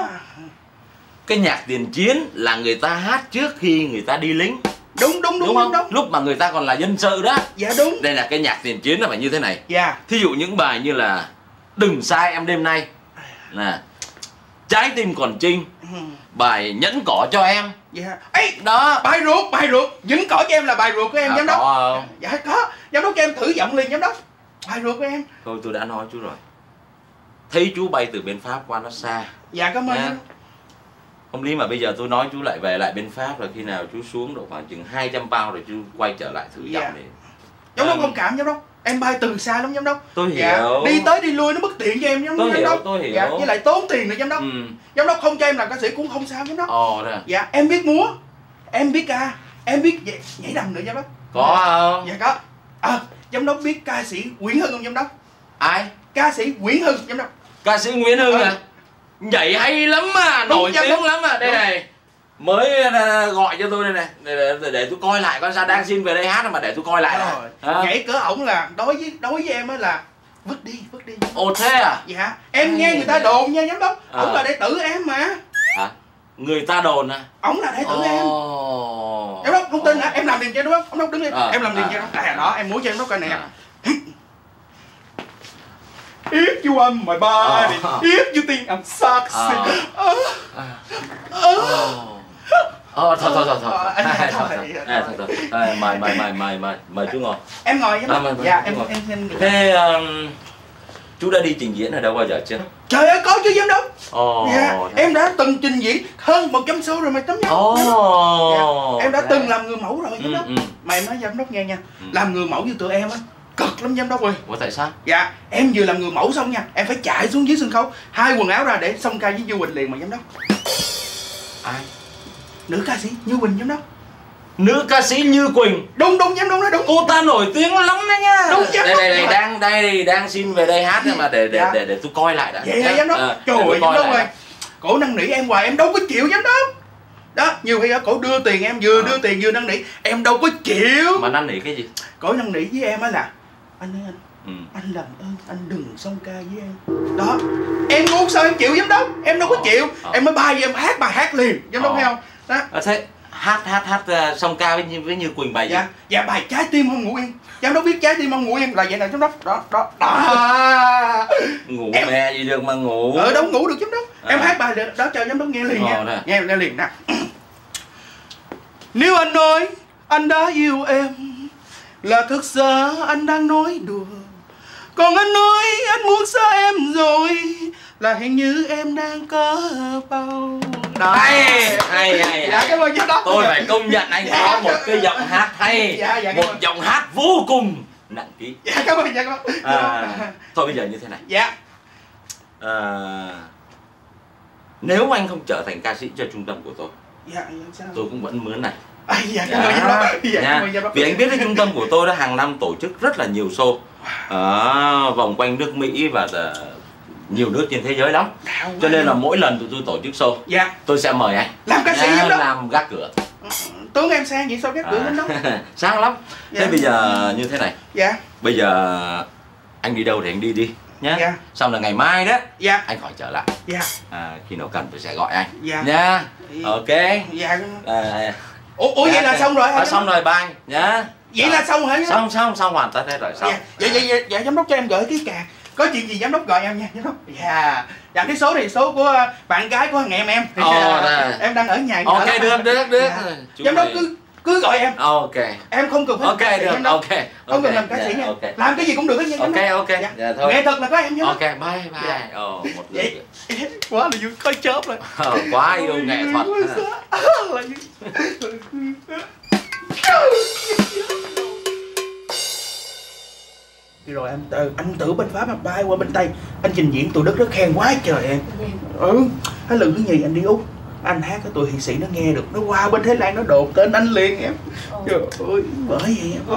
Cái nhạc tiền chiến là người ta hát trước khi người ta đi lính. Đúng không? Lúc mà người ta còn là dân sự đó. Dạ đúng. Đây là cái nhạc tiền chiến là phải như thế này. Dạ. Thí dụ những bài như là Đừng sai em đêm nay, là Trái tim còn trinh, bài Nhẫn cỏ cho em. Dạ. Ấy đó. Bài ruột Nhẫn cỏ cho em là bài ruột của em giám đốc. Có không? Dạ có. Giám đốc cho em thử giọng liền giám đốc. Bài ruột của em. Thôi tôi đã nói chú rồi. Thấy chú bay từ bên Pháp qua nó xa. Dạ cảm ơn. Không lý mà bây giờ tôi nói chú lại về lại bên Pháp, rồi khi nào chú xuống độ khoảng chừng 200 pound rồi chú quay trở lại thử giọng đi. Giám đốc thông cảm giám đốc. Em bay từ xa lắm giám đốc. Tôi hiểu. Dạ. Đi tới đi lui nó bất tiện cho em giám đốc. Tôi hiểu. Dạ. Với lại tốn tiền nữa giám đốc. Giám đốc không cho em làm ca sĩ cũng không sao giám đốc. Dạ em biết múa, em biết ca, em biết nhảy đầm nữa giám đốc. Có không? Dạ có. Giám đốc biết ca sĩ Nguyễn Hưng không giám đốc? Ai? Ca sĩ Nguyễn Hưng giám đốc. Ca sĩ Nguyễn Hưng à? Vậy hay lắm mà, nổi tiếng lắm à. Đây này, mới gọi cho tôi đây này, để tôi coi lại coi sao, đang xin về đây hát mà để tôi coi lại. Nhảy cỡ ổng là đối với em á là vứt đi. Ồ thế à? Dạ em nghe người ta đồn nha giám đốc. Ổng là đệ tử em mà. Hả? Người ta đồn à? Ổng là đệ tử em. Giám đốc không tin hả? Em làm liền cho đúng không? Giám đốc đứng đi. Em làm liền cho đó. Đó em múa cho giám đốc coi nè. If you want my body, if you think I'm sexy. Thôi. Mời chú ngồi. Em ngồi giám đốc. Dạ em. Thế chú đã đi trình diễn ở đâu bao giờ chưa? Trời ơi có chứ giám đốc. Dạ, em đã từng trình diễn hơn 100 show rồi mà tấm giám đốc. Dạ, em đã từng làm người mẫu rồi giám đốc. Mà em nói giám đốc nghe nha, làm người mẫu như tụi em á cực lắm giám đốc ơi. Ủa tại sao? Dạ em vừa làm người mẫu xong nha, em phải chạy xuống dưới sân khấu hai quần áo ra để xông ca với Như Quỳnh liền mà giám đốc. Ai? Nữ ca sĩ Như Quỳnh giám đốc. Nữ ca sĩ Như Quỳnh? Đúng giám đốc, đúng. Cô ta nổi tiếng lắm đấy nhá. Đúng giám đốc. Đây đang xin về đây hát mà để tôi coi lại đã. Vậy hả giám đốc? Trời ơi giám đốc ơi, cổ năn nỉ em hoài em đâu có chịu giám đốc. Đó, nhiều khi cổ đưa tiền em, vừa đưa tiền vừa năn nỉ, em đâu có chịu. Mà năn nỉ cái gì? Cổ năn nỉ với em á là anh ơi anh làm ơn anh đừng xông ca với em. Đó, em ngu sao em chịu giám đốc, em đâu có chịu. Em mới bay với em hát bài hát liền, giám đốc thấy không? Đó. Thế hát xông ca với Như Quỳnh bài gì? Dạ bài Trái tim không ngủ yên. Giám đốc biết Trái tim không ngủ yên là vậy nè giám đốc. Đó. Ngủ mẹ gì được mà ngủ. Đâu ngủ được giám đốc. Em hát bài đó cho giám đốc nghe liền nha. Nghe liền nè. Nếu anh nói anh đã yêu em là thực ra anh đang nói đùa. Còn anh nói anh muốn xa em rồi là hình như em đang có bầu. Đó. Hay. Dạ cảm ơn giám đốc. Tôi phải công nhận anh có một cái giọng hát hay. Một giọng hát vô cùng nặng ký. Dạ cảm ơn giám đốc. Thôi bây giờ như thế này. Dạ. Nếu anh không trở thành ca sĩ cho trung tâm của tôi, dạ sao? Tôi cũng vẫn mướn này. Dạ cảm ơn giám đốc. Dạ cảm ơn giám đốc. Vì anh biết cái trung tâm của tôi đã hàng năm tổ chức rất là nhiều show ở vòng quanh nước Mỹ và nhiều nước trên thế giới lắm. Cho nên là mỗi lần tụi tôi tổ chức show, tôi sẽ mời anh làm ca sĩ giám đốc, làm gác cửa. Tướng em sang vậy sao gác cửa giám đốc? Sang lắm. Thế bây giờ như thế này. Bây giờ anh đi đâu thì anh đi nhá. Xong là ngày mai đó anh khỏi trở lại. Khi nào cần tôi sẽ gọi anh nhá. Ok. Ủa vậy là xong rồi hả? Xong rồi bye nhá. Vậy là xong hả? Xong hoàn tất hết rồi. Xong. Dạ giám đốc cho em gửi cái card. Có chuyện gì giám đốc gọi em nha giám đốc. Dạ cái số này số của bạn gái của thằng em. Em đang ở nhà. Ok được. Giám đốc cứ gọi em. Ok. Em không cần phải Ok được. em đâu. Ok. Không cần làm ca sĩ nha. Làm cái gì cũng được hết nha. Ok. Dạ thôi. Nghệ thuật là có em nhé. Ok, bye. Ồ, một vậy quá là vui, coi chớp rồi. Quá yêu nghệ thuật. Rồi anh tự bên Pháp anh bay qua bên Tây, anh trình diễn tụi đất rất khen quá trời em. Cái lần thứ nhì anh đi Úc, anh hát cái tụi thị sĩ nó nghe được, nó qua bên Thái Lan nó đột tên anh liền em. Trời ơi, bởi vậy em.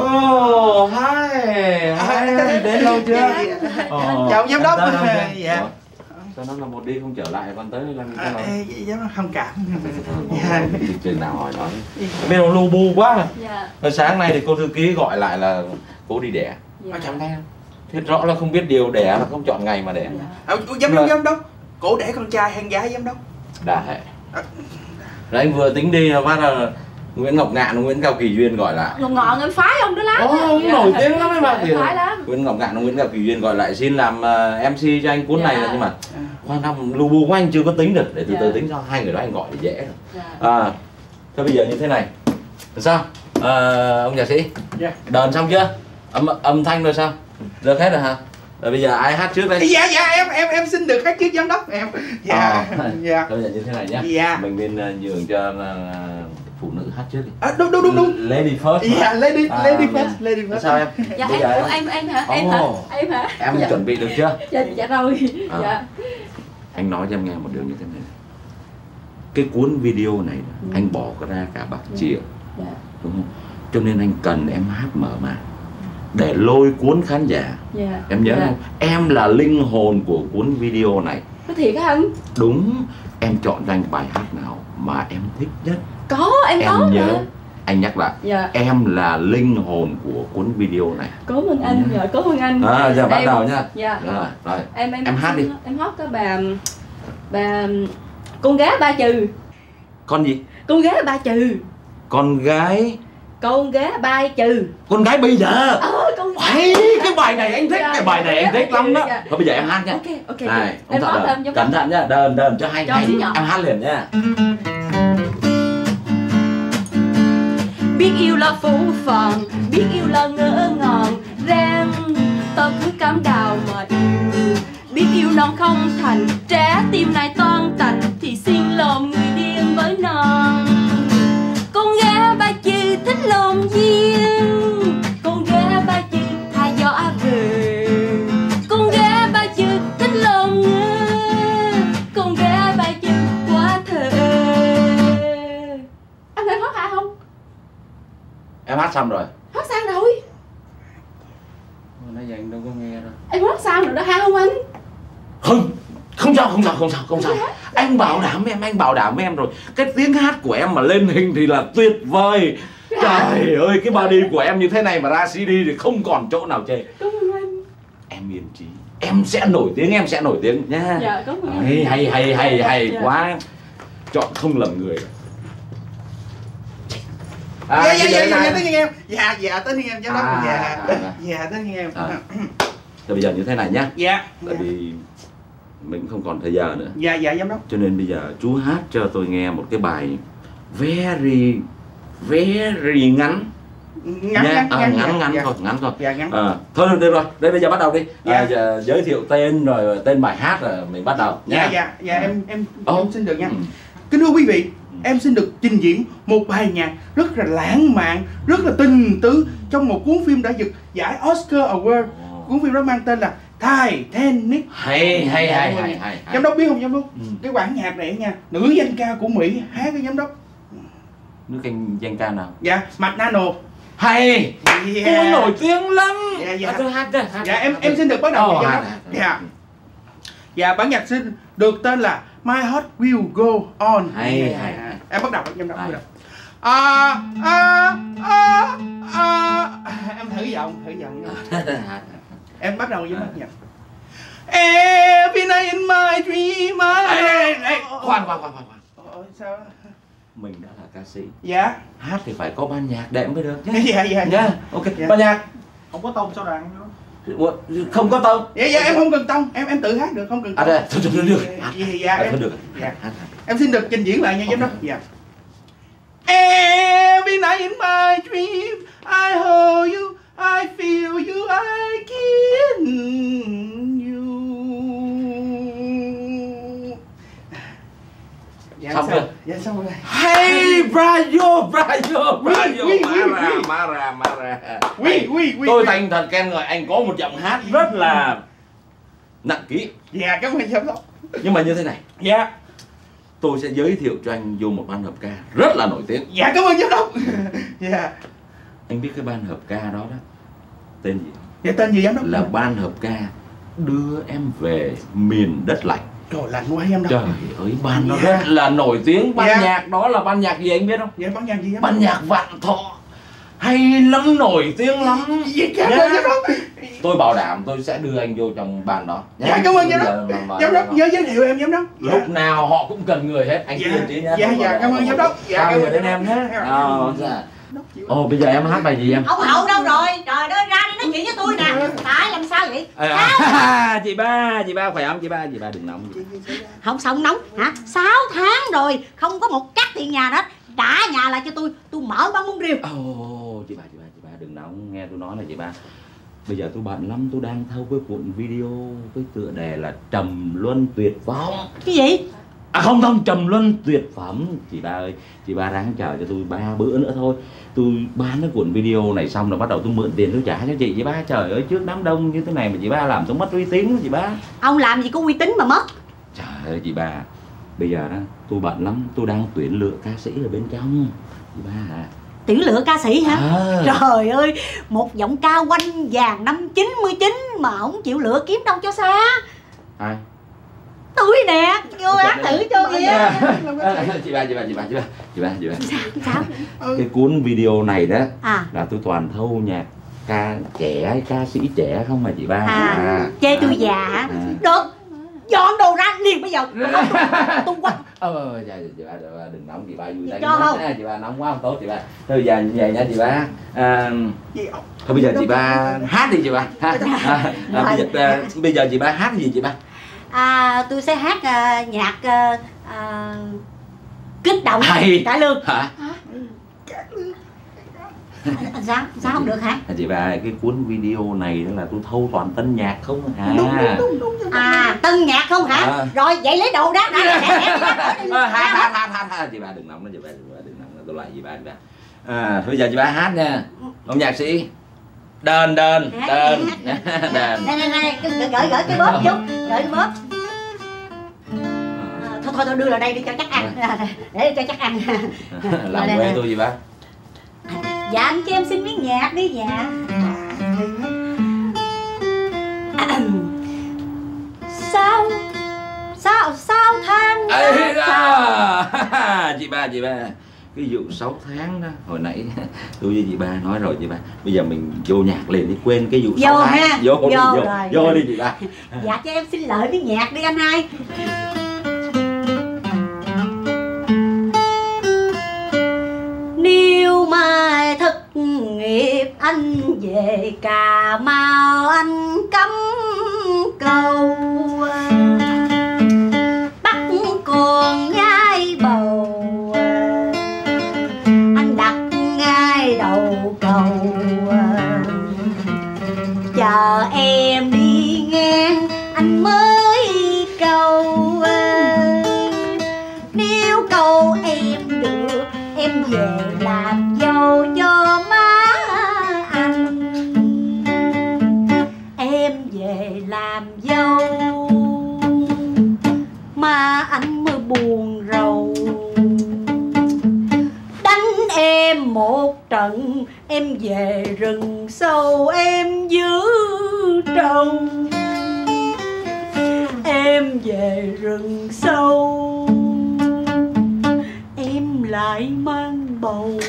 Hai đến lâu chưa? Chào giám đốc. Dạ. Sao nó là một đi không trở lại, con tới làm sao rồi? Giám đốc thông cảm. Chừng nào hỏi nói. Biết nó lu bu quá. Rồi sáng nay thì cô thư ký gọi lại là cô đi đẻ. Chẳng nghe. Thiết rõ là không biết điều đẻ là không chọn ngày mà đẻ. Giám đốc, cổ đẻ con trai hay con gái giám đốc? Đã hệ. Rồi anh vừa tính đi phát là Nguyễn Ngọc Ngạn, Nguyễn Cao Kỳ Duyên gọi lại. Ngọc Ngạn em phái ông đó lắm. Ông nổi tiếng lắm ấy mà. Phái lắm. Nguyễn Ngọc Ngạn, Nguyễn Cao Kỳ Duyên gọi lại xin làm MC cho anh cuốn này là, nhưng mà khoan năm lu bu của anh chưa có tính được, để từ từ tính cho hai người đó anh gọi thì dễ rồi. Thôi bây giờ như thế này. Sao? Ông nhạc sĩ. Đờn xong chưa? Âm thanh rồi sao? Được hết rồi hả? Rồi bây giờ ai hát trước đây? Dạ em xin được hát trước giám đốc em. Dạ. Bây giờ như thế này nhá. Dạ. Mình nên nhường cho phụ nữ hát trước đi. Đúng. Lady first. Dạ, lady first. Sao em? Dạ em hả? Em hả? Em chuẩn bị được chưa? Dạ rồi. Dạ. Anh nói cho em nghe một điều như thế này. Cái cuốn video này anh bỏ ra cả bạc triệu. Đúng không? Cho nên anh cần em hát mở màn để lôi cuốn khán giả. Em nhớ không? Em là linh hồn của cuốn video này. Có thiệt hả anh? Đúng. Em chọn cho anh bài hát nào mà em thích nhất? Có, em có nhớ mà. Anh nhắc lại. Em là linh hồn của cuốn video này. Cảm ơn anh. Dạ, cảm ơn anh. Giờ bắt đầu nha. Dạ. Rồi. Em hát đi. Em hát cái bà con gái ba chừ. Con gì? Con gái ba chừ. Con gái ba chừ. Con gái bây giờ. Hay, cái bài này anh thích, cái bài này anh thích lắm đó. Thôi bây giờ em hát nha. Ok. Này, Em hát đờn. Cẩn thận nha, đờn cho hay. Em hát liền nha. Biết yêu là phũ phàng, biết yêu là ngỡ ngàng, ren ta cứ cắm đào mà yêu. Biết yêu non không thành, trẻ tim này toan tành, thì xin lòm người điên với nàng. Con gái ba chữ thích lòm duyên, con gái ba chữ hai gió về. Con gái ba chữ thích lòm ngơ, con gái ba chữ quá thơ. Anh thấy hát hả không? Em hát xong rồi. Hát sao rồi? Nãy giờ anh đâu có nghe đâu. Em hát sao rồi đó hả không anh? Không sao. Anh bảo đảm với em rồi. Cái tiếng hát của em mà lên hình thì là tuyệt vời. Trời ơi, cái body của em như thế này mà ra CD thì không còn chỗ nào chê. Cảm ơn anh. Em yên chí. Em sẽ nổi tiếng nha. Dạ, cảm ơn anh. Hay quá. Chọn không lầm người. Dạ, tới nghe em. Dạ, tới nghe em giám đốc. Dạ, tới nghe em. Rồi bây giờ như thế này nhá. Dạ. Tại vì mình không còn thời giờ nữa. Dạ, giám đốc. Cho nên bây giờ chú hát cho tôi nghe một cái bài very ngắn. Ngắn thôi. Dạ, ngắn. Thôi được rồi. Đây bây giờ bắt đầu đi. Giới thiệu tên rồi tên bài hát rồi mình bắt đầu nha. Dạ, em xin được nha. Kính thưa quý vị, em xin được trình diễn một bài nhạc rất là lãng mạn, rất là tình tứ trong một cuốn phim đã giật giải Oscar Award. Cuốn phim đó mang tên là Titanic. Hay. Giám đốc biết không giám đốc? Cái bản nhạc này nha, nữ danh ca của Mỹ hát cái giám đốc. Nữ danh ca nào? Dạ, McDonald. Hay. Cô nổi tiếng lắm. Tôi hát đây. Dạ, em xin được bắt đầu giám đốc. Dạ, bản nhạc xin được tên là My Heart Will Go On. Hay. Em bắt đầu giám đốc. Em thử giọng. Em bắt đầu với mắt nhạc. Every night in my dream. Khoan. Sao? Mình đã là ca sĩ. Dạ. Hát thì phải có ban nhạc đệm mới được nhé. Dạ. Ok. Ban nhạc. Không có tông sao đoạn. Không có tông. Dạ, em không cần tông, em tự hát được, không cần tông. Thôi được. Dạ, em xin được trình diễn lại nha giám đốc. Dạ. Every night in my dream I hold you, I feel you, I kiss you. Dạ, xong chưa? Dạ xong rồi. Hey, bravo. Mara. Tôi thành thật khen ngợi anh có một giọng hát rất là nặng ký. Dạ, cảm ơn giám đốc. Nhưng mà như thế này. Dạ. Tôi sẽ giới thiệu cho anh vô một ban hợp ca rất là nổi tiếng. Dạ, cảm ơn giám đốc. Dạ. Anh biết cái ban hợp ca đó đó tên gì? Dạ, tên gì giám đốc? Là ban hợp ca Đưa Em Về Miền Đất Lạnh. Trời, lạnh quá giám đốc. Trời ơi, ban nó rất là nổi tiếng. Ban Dạ. nhạc đó là ban nhạc gì anh biết không? Dạ, ban nhạc gì giám đốc? Ban nhạc Vạn Thọ. Hay lắm, nổi tiếng lắm. Dạ, cảm ơn giám đốc. Tôi bảo đảm tôi sẽ đưa anh vô trong ban đó. Dạ, cảm ơn giám đốc. Giám đốc nhớ giới thiệu em giám đốc. Lúc nào họ cũng cần người hết. Anh yên trí nhé. Dạ, cảm ơn giám đốc. Dạ, cảm ơn đến em nhé. Ồ, bây giờ em hát bài gì em? Ông Hậu đâu rồi? Trời ơi, ra đi nói chuyện với tôi nè. Tại làm sao vậy? Chị ba khỏe không? Chị ba đừng nóng. Không sống nóng hả? 6 tháng rồi không có một cắt tiền nhà đó. Trả nhà lại cho tôi mở bán bún riêu. Ồ, chị ba đừng nóng, nghe tôi nói này chị ba. Bây giờ tôi bận lắm, tôi đang thâu cái cuộn video với tựa đề là Trầm Luân Tuyệt Phẩm. Cái gì? À không, Trầm Luân Tuyệt Phẩm. Chị ba ơi, chị ba ráng chờ cho tôi 3 bữa nữa thôi. Tôi bán cái cuộn video này xong rồi bắt đầu tôi mượn tiền tôi trả cho chị ba. Trời ơi, trước đám đông như thế này mà chị ba làm tôi mất uy tín chị ba. Ông làm gì có uy tín mà mất. Trời ơi chị ba, bây giờ đó tôi bận lắm, tôi đang tuyển lựa ca sĩ ở bên trong chị ba à. Tuyển lựa ca sĩ hả? Trời ơi, một giọng ca quanh vàng năm 99 mà không chịu lựa kiếm đâu cho xa. Ai? Tôi nè, vô hát thử cho kìa. Chị ba. Sao? Cái cuốn video này đó là tôi toàn thâu nhạc ca trẻ, ca sĩ trẻ không mà chị ba. Chê tôi già hả? Được, dọn đồ ra liền bây giờ. Tôi quăng. Chị ba đừng nóng chị ba vui tay. Cho không? Chị ba nóng quá không tốt chị ba. Thôi giờ như vậy nha chị ba. Thôi bây giờ chị ba hát đi chị ba. Bây giờ chị ba hát gì chị ba? Tôi sẽ hát nhạc kích động cải lương. Hả? Sao không được hả? Chị ba, cái cuốn video này là tôi thâu toàn tân nhạc không hả? Tân nhạc không hả? Rồi vậy lấy đồ đó. Hát. Chị ba đừng nóng đó, chị ba đừng nóng đó, tôi lại chị ba. Thôi bây giờ chị ba hát nha. Ông nhạc sĩ đền. Này, gửi cái bóp chút, gửi cái bóp. Thôi đưa lại đây đi cho chắc ăn. Để cho chắc ăn. Làm quê tôi gì ba? Dạ anh cho em xin miếng nhạc đi dạ. Sao tháng Chị ba cái vụ 6 tháng đó hồi nãy tôi với chị ba nói rồi chị ba. Bây giờ mình vô nhạc liền đi, quên cái vụ 6 tháng. Vô đi chị ba. Dạ cho em xin lợi miếng nhạc đi anh hai. Nếu mai thất nghiệp anh về Cà Mau anh cắm câu bắt con gái bầu anh đặt ngay đầu cầu chờ em đi ngang anh mới câu nếu câu em được em về làm dâu cho má anh. Em về làm dâu mà anh mới buồn rầu. Đánh em một trận em về rừng sâu em giữ trồng. Em về rừng sâu em lại mang bầu.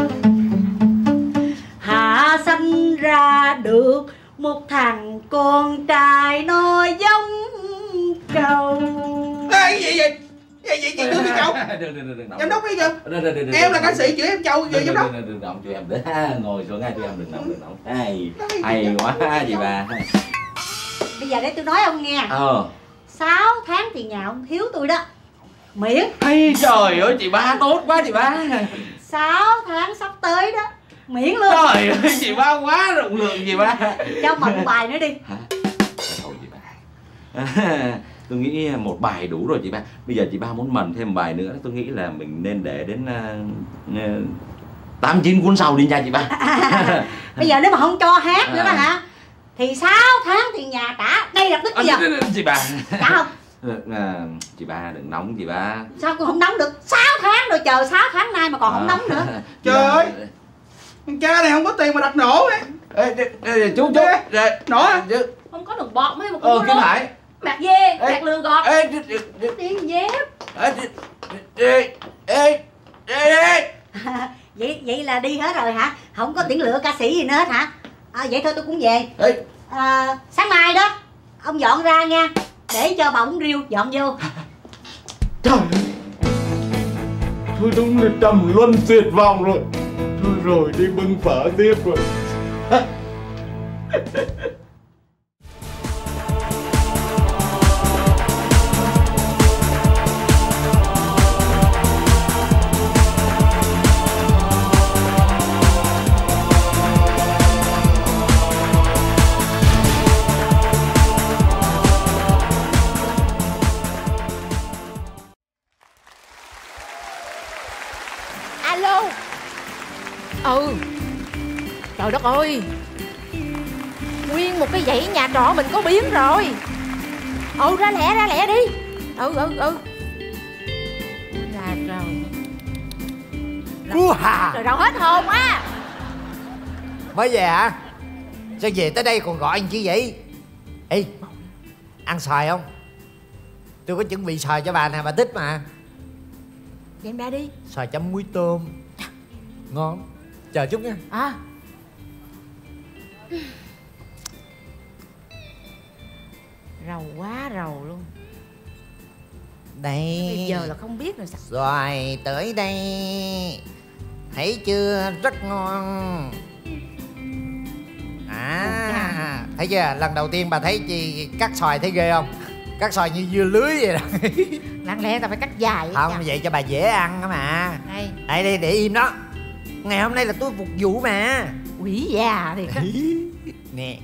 Hạ sanh ra được một thằng con trai nó giống trâu. Gì chị đưa cái Châu? Giám đốc bây giờ em là ca sĩ chửi em Châu vậy giám đốc? Đừng động cho em để ngồi xuống ngay cho em, đừng động. Hay quá chị ba. Bây giờ để tôi nói ông nghe. 6 tháng tiền nhà ông thiếu tôi đó. Miễn. Hay trời ơi chị ba tốt quá chị ba. 6 tháng sắp tới đó, miễn lương. Trời ơi, chị ba quá rộng lượng chị ba. Cho mượn bài nữa đi. Hả? Thôi chị ba. Tôi nghĩ một bài đủ rồi chị ba. Bây giờ chị ba muốn mần thêm một bài nữa, tôi nghĩ là mình nên để đến 8-9 cuốn sau đi nha chị ba. Bây giờ nếu mà không cho hát nữa đó hả, thì 6 tháng tiền nhà trả ngay lập tức bây giờ. Chị ba. Trả không? Chị ba đừng nóng chị ba. Sao con không nóng được? 6 tháng rồi, chờ 6 tháng nay mà còn không nóng nữa. Trời ơi, thằng cha này không có tiền mà đặt nổ ấy. Chú Nổ hả? Không có được bọt mấy mà Kim Hải. Mạc dê, mạc lừa gọt. Tiếng dép. Vậy là đi hết rồi hả? Không có tiễn lựa ca sĩ gì nữa hết hả? Vậy thôi tôi cũng về. Sáng mai đó ông dọn ra nha, để cho bỏng riêu dọn vô. Trời ơi, thôi đúng là trầm luân tuyệt vọng rồi. Thôi rồi đi bưng phở tiếp rồi. Alo. Trời đất ơi, nguyên một cái dãy nhà trọ mình có biến rồi. Ra lẹ đi. Là rồi. Cú hà. Rồi đâu hết hồn á. Mới về hả? Sao về tới đây còn gọi anh chứ vậy? Ê, ăn xoài không? Tôi có chuẩn bị xoài cho bà nè, bà thích mà. Đem ra đi. Xoài chấm muối tôm ngon. Chờ chút nha. Rầu quá rầu luôn. Đây. Bây giờ là không biết rồi sao. Xoài tới đây, thấy chưa, rất ngon. Thấy chưa, lần đầu tiên bà thấy chị cắt xoài thấy ghê không? Cắt xoài như dưa lưới vậy đó. Lặng lẽ ta phải cắt dài. Không, vậy cho bà dễ ăn đó mà. Đây để im đó. Ngày hôm nay là tôi phục vụ mà. Quỷ già thì nè.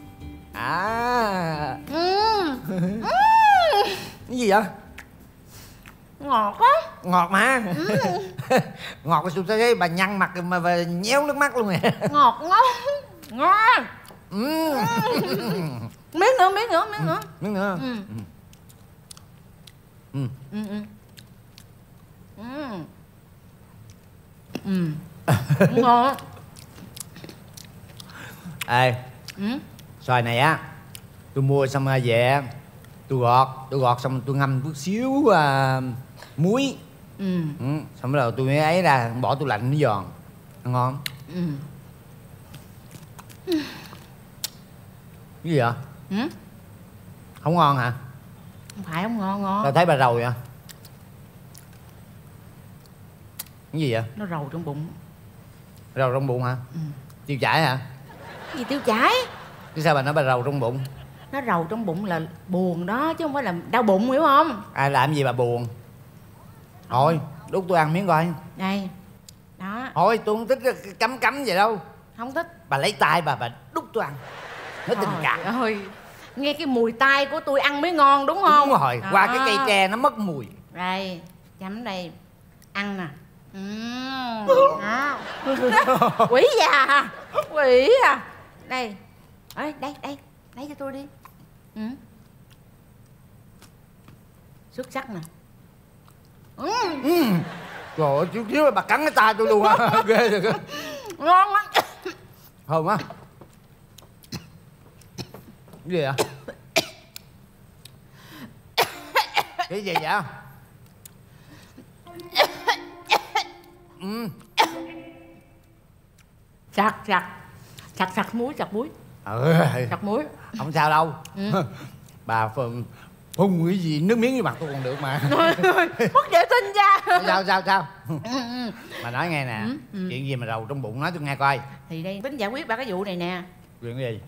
Cái gì vậy? Ngọt quá. Ngọt mà. Ngọt cái tôi thấy bà nhăn mặt mà bà nhéo nước mắt luôn nè. Ngọt ngon. Miếng nữa. Ngon. Ê, xoài này á, tôi mua xong về tôi gọt xong tôi ngâm chút xíu muối. Xong rồi tôi mới ấy ra bỏ tủ lạnh nó giòn, ngon. Cái gì vậy? Không ngon hả? Không phải không ngon. Tao thấy bà rầu vậy. Cái gì vậy? Nó rầu trong bụng. Rầu trong bụng hả? Tiêu chảy hả? Cái gì tiêu chảy? Cái sao bà nói bà rầu trong bụng? Nó rầu trong bụng là buồn đó, chứ không phải là đau bụng, hiểu không? Ai làm gì bà buồn? Thôi đút tôi ăn miếng coi. Đây. Đó. Thôi tôi không thích cấm vậy đâu. Không thích. Bà lấy tay bà đút tôi ăn. Nó tình cảm. Ơi, nghe cái mùi tai của tôi ăn mới ngon đúng không? Đúng rồi, qua cái cây tre nó mất mùi. Đây, chấm đây. Ăn nè. Quỷ già. Quỷ à. Đây. Đây cho tôi đi. Xuất sắc nè. Trời ơi, chút xíu là bà cắn cái tay tôi luôn á. Ghê rồi. Ngon lắm. Hồn á. Cái gì vậy? Cái gì vậy? Sặc muối. Sặc muối. Không sao đâu. Bà phun cái gì nước miếng như mặt tôi còn được mà. Mất vệ sinh ra. Sao? Bà nói nghe nè, chuyện gì mà rầu trong bụng nói tôi nghe coi. Thì đây tính giải quyết ba cái vụ này nè. Chuyện gì?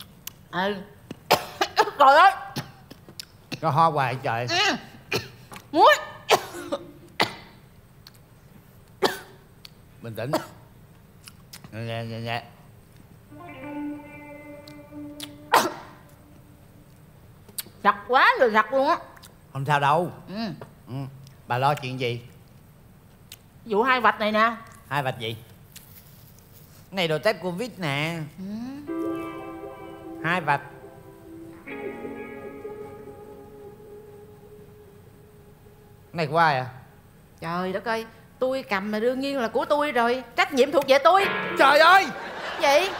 Trời ơi, có ho hoài trời. muối. bình tĩnh. Nè. Sặc quá rồi sặc luôn á. Không sao đâu. Ừ. Bà lo chuyện gì? Vụ 2 vạch này nè. 2 vạch gì? Cái này đồ test Covid nè. 2 vạch. Cái này của ai à? Trời đất ơi, tôi cầm mà đương nhiên là của tôi rồi. Trách nhiệm thuộc về tôi. Trời ơi! Gì?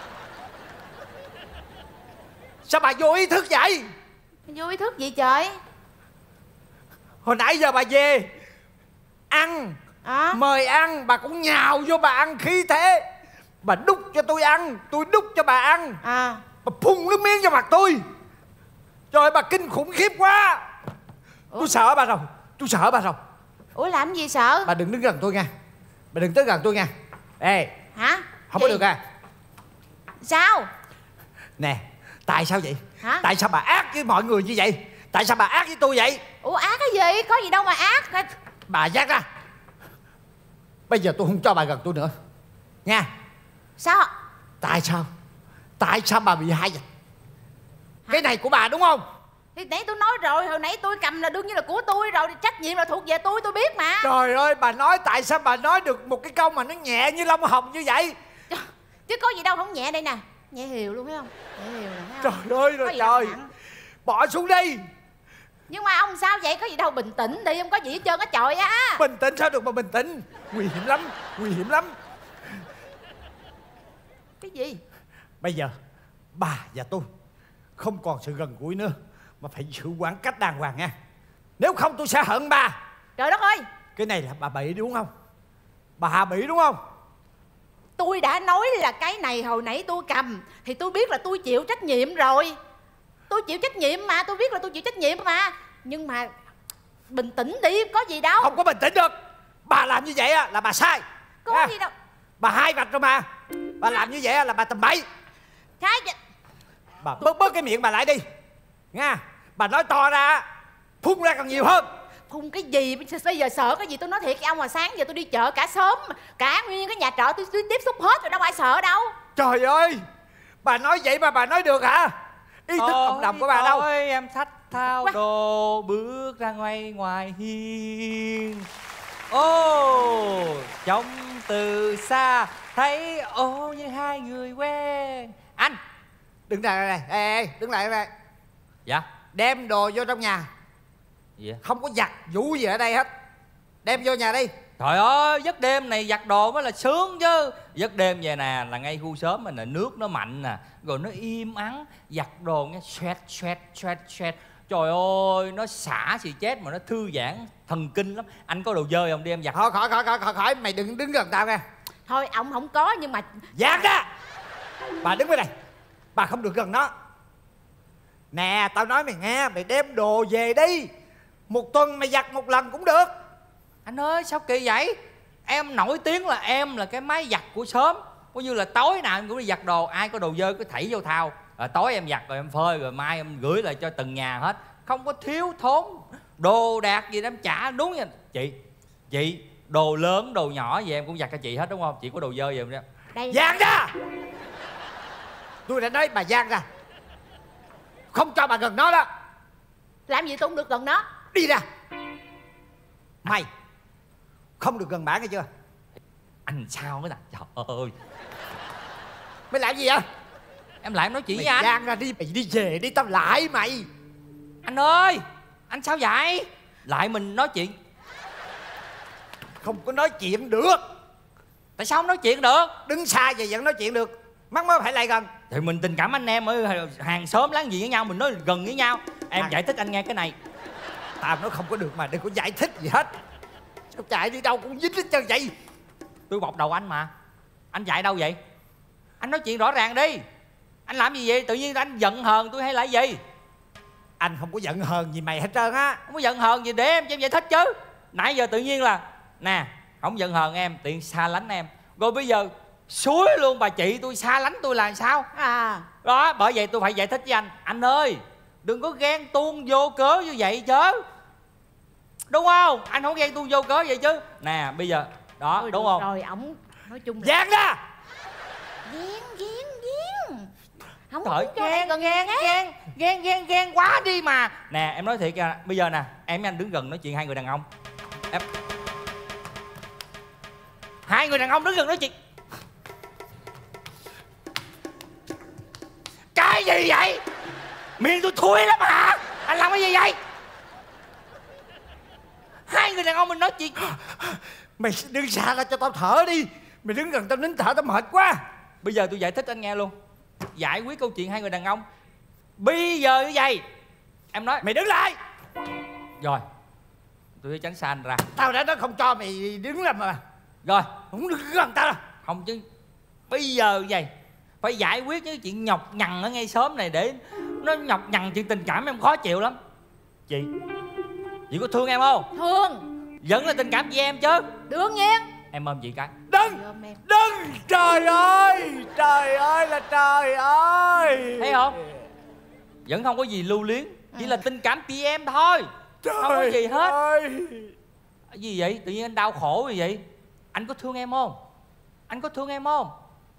Sao bà vô ý thức vậy? Vô ý thức gì trời? Hồi nãy giờ bà về ăn mời ăn, bà cũng nhào vô bà ăn khí thế. Bà đút cho tôi ăn, tôi đút cho bà ăn. Bà phun nước miếng vào mặt tôi. Trời ơi, bà kinh khủng khiếp quá. Tôi sợ bà rồi. Tôi sợ bà rồi. Ủa làm gì sợ? Bà đừng đứng gần tôi nha. Bà đừng tới gần tôi nha. Ê. Hả? Không có được à? Sao? Nè, tại sao vậy? Hả? Tại sao bà ác với mọi người như vậy? Tại sao bà ác với tôi vậy? Ủa ác cái gì? Có gì đâu mà ác. Bà giác ra. Bây giờ tôi không cho bà gần tôi nữa nha. Sao? Tại sao? Tại sao bà bị hại vậy? Cái này của bà đúng không? Thì nãy tôi nói rồi, hồi nãy tôi cầm là đương nhiên là của tôi rồi, trách nhiệm là thuộc về tôi biết mà. Trời ơi, bà nói tại sao bà nói được một cái câu mà nó nhẹ như lông hồng như vậy? Chứ có gì đâu không nhẹ đây nè. Nhẹ hiều luôn thấy không? Nhẹ hiều nè thấy không? Trời ơi rồi trời. Bỏ xuống đi. Nhưng mà ông sao vậy? Có gì đâu, bình tĩnh đi, không có gì hết trơn á trời á. Bình tĩnh sao được mà bình tĩnh? Nguy hiểm lắm, nguy hiểm lắm. Cái gì? Bây giờ bà và tôi không còn sự gần gũi nữa, mà phải giữ khoảng cách đàng hoàng nha. Nếu không tôi sẽ hận bà. Trời đất ơi. Cái này là bà bị đúng không? Bà bị đúng không? Tôi đã nói là cái này hồi nãy tôi cầm thì tôi biết là tôi chịu trách nhiệm rồi. Tôi chịu trách nhiệm mà, tôi biết là tôi chịu trách nhiệm mà. Nhưng mà bình tĩnh đi, có gì đâu. Không có bình tĩnh được. Bà làm như vậy là bà sai. Có gì đâu. Bà 2 vạch rồi mà. Bà làm như vậy là bà tầm bậy. Bà bớt cái miệng bà lại đi nha. Bà nói to ra, phun ra còn nhiều hơn. Phun cái gì? Bây giờ sợ cái gì? Tôi nói thiệt với ông mà sáng giờ tôi đi chợ cả xóm, cả nguyên cái nhà trọ tôi tiếp xúc hết rồi, đâu ai sợ đâu. Trời ơi, bà nói vậy mà bà nói được hả? Ý thức cộng đồng của bà đâu? Ôi em xách thao đồ bước ra ngoài hiên. Ô trông từ xa thấy ô như 2 người quen. Anh đứng lại đây. Ê, đứng lại đây. Dạ. Đem đồ vô trong nhà. Dạ. Không có giặt vũ gì ở đây hết. Đem vô nhà đi. Trời ơi, giấc đêm này giặt đồ mới là sướng chứ. Giấc đêm về nè, là ngay khu xóm mình nè, nước nó mạnh nè, rồi nó im ắng, giặt đồ nghe xoẹt. Trời ơi, nó xả xì chết mà nó thư giãn thần kinh lắm. Anh có đồ dơi không? Đi em giặt. Thôi khỏi, mày đừng đứng gần tao nha. Thôi ông không có nhưng mà giặt ra. Bà đứng bên đây. Bà không được gần nó. Nè, tao nói mày nghe, mày đem đồ về đi. 1 tuần mày giặt 1 lần cũng được. Anh ơi sao kỳ vậy? Em nổi tiếng là em là cái máy giặt của xóm. Coi như là tối nào em cũng đi giặt đồ. Ai có đồ dơ cứ thảy vô thau. Rồi tối em giặt rồi em phơi, rồi mai em gửi lại cho từng nhà hết. Không có thiếu thốn đồ đạc gì đó em trả đúng nha. Chị đồ lớn đồ nhỏ gì em cũng giặt cho chị hết đúng không? Chị có đồ dơ gì không? Giang ra. Tôi đã nói bà giang ra. Không cho bà gần nó đó. Làm gì tôi không được gần nó. Đi ra. Mày không được gần bả nghe chưa? Anh sao cái nè. Trời ơi. Mày làm gì vậy? Em lại em nói chuyện mày với anh. Giang ra đi. Mày đi về đi, tao lại mày. Anh ơi. Anh sao vậy? Lại mình nói chuyện. Không có nói chuyện được. Tại sao không nói chuyện được? Đứng xa vậy vẫn nói chuyện được. Mắc mới phải lại gần. Thì mình tình cảm anh em ở hàng xóm láng giềng với nhau, mình nói gần với nhau. Em giải thích anh nghe cái này. Tao nói không có được mà đừng có giải thích gì hết. Sao chạy đi đâu cũng dính hết trơn vậy? Tôi bọc đầu anh mà. Anh chạy đâu vậy? Anh nói chuyện rõ ràng đi. Anh làm gì vậy? Tự nhiên anh giận hờn tôi hay là gì? Anh không có giận hờn gì mày hết trơn á. Không có giận hờn gì để em cho em giải thích chứ. Nãy giờ tự nhiên là nè, không giận hờn em, tiện xa lánh em. Rồi bây giờ xúi luôn bà chị tôi xa lánh tôi là sao? Đó, bởi vậy tôi phải giải thích với anh. Anh ơi, đừng có ghen tuông vô cớ như vậy chứ. Đúng không? Anh không ghen tuông vô cớ vậy chứ. Nè, bây giờ đó, thôi, đúng không? Rồi, ổng Nói chung là Giang ra. Ghen. Không Trời, cho bạn gần ghen quá đi mà. Nè em nói thiệt ra, bây giờ nè em với anh đứng gần nói chuyện hai người đàn ông. Em... Hai người đàn ông đứng gần nói chuyện. Cái gì vậy? Miệng tôi thui lắm hả? Anh làm cái gì vậy? Hai người đàn ông mình nói chuyện. Mày đứng xa ra cho tao thở đi. Mày đứng gần tao nín thở tao mệt quá. Bây giờ tôi giải thích anh nghe luôn. Giải quyết câu chuyện hai người đàn ông. Bây giờ như vậy, em nói mày đứng lại. Rồi tôi tránh xa anh ra. Tao đã nói không cho mày đứng làm mà. Rồi không đứng gần tao đâu. Không chứ. Bây giờ như vậy phải giải quyết những chuyện nhọc nhằn ở ngay xóm này. Để nó nhọc nhằn chuyện tình cảm em khó chịu lắm. Chị có thương em không? Thương. Vẫn là tình cảm với em chứ? Đương nhiên. Em ôm chị cái. Đừng. Trời ơi là trời ơi. Thấy không? Vẫn không có gì lưu luyến. Chỉ là tình cảm chị em thôi. Trời không có gì hết ơi. Gì vậy? Tự nhiên anh đau khổ gì vậy? Anh có thương em không? Anh có thương em không?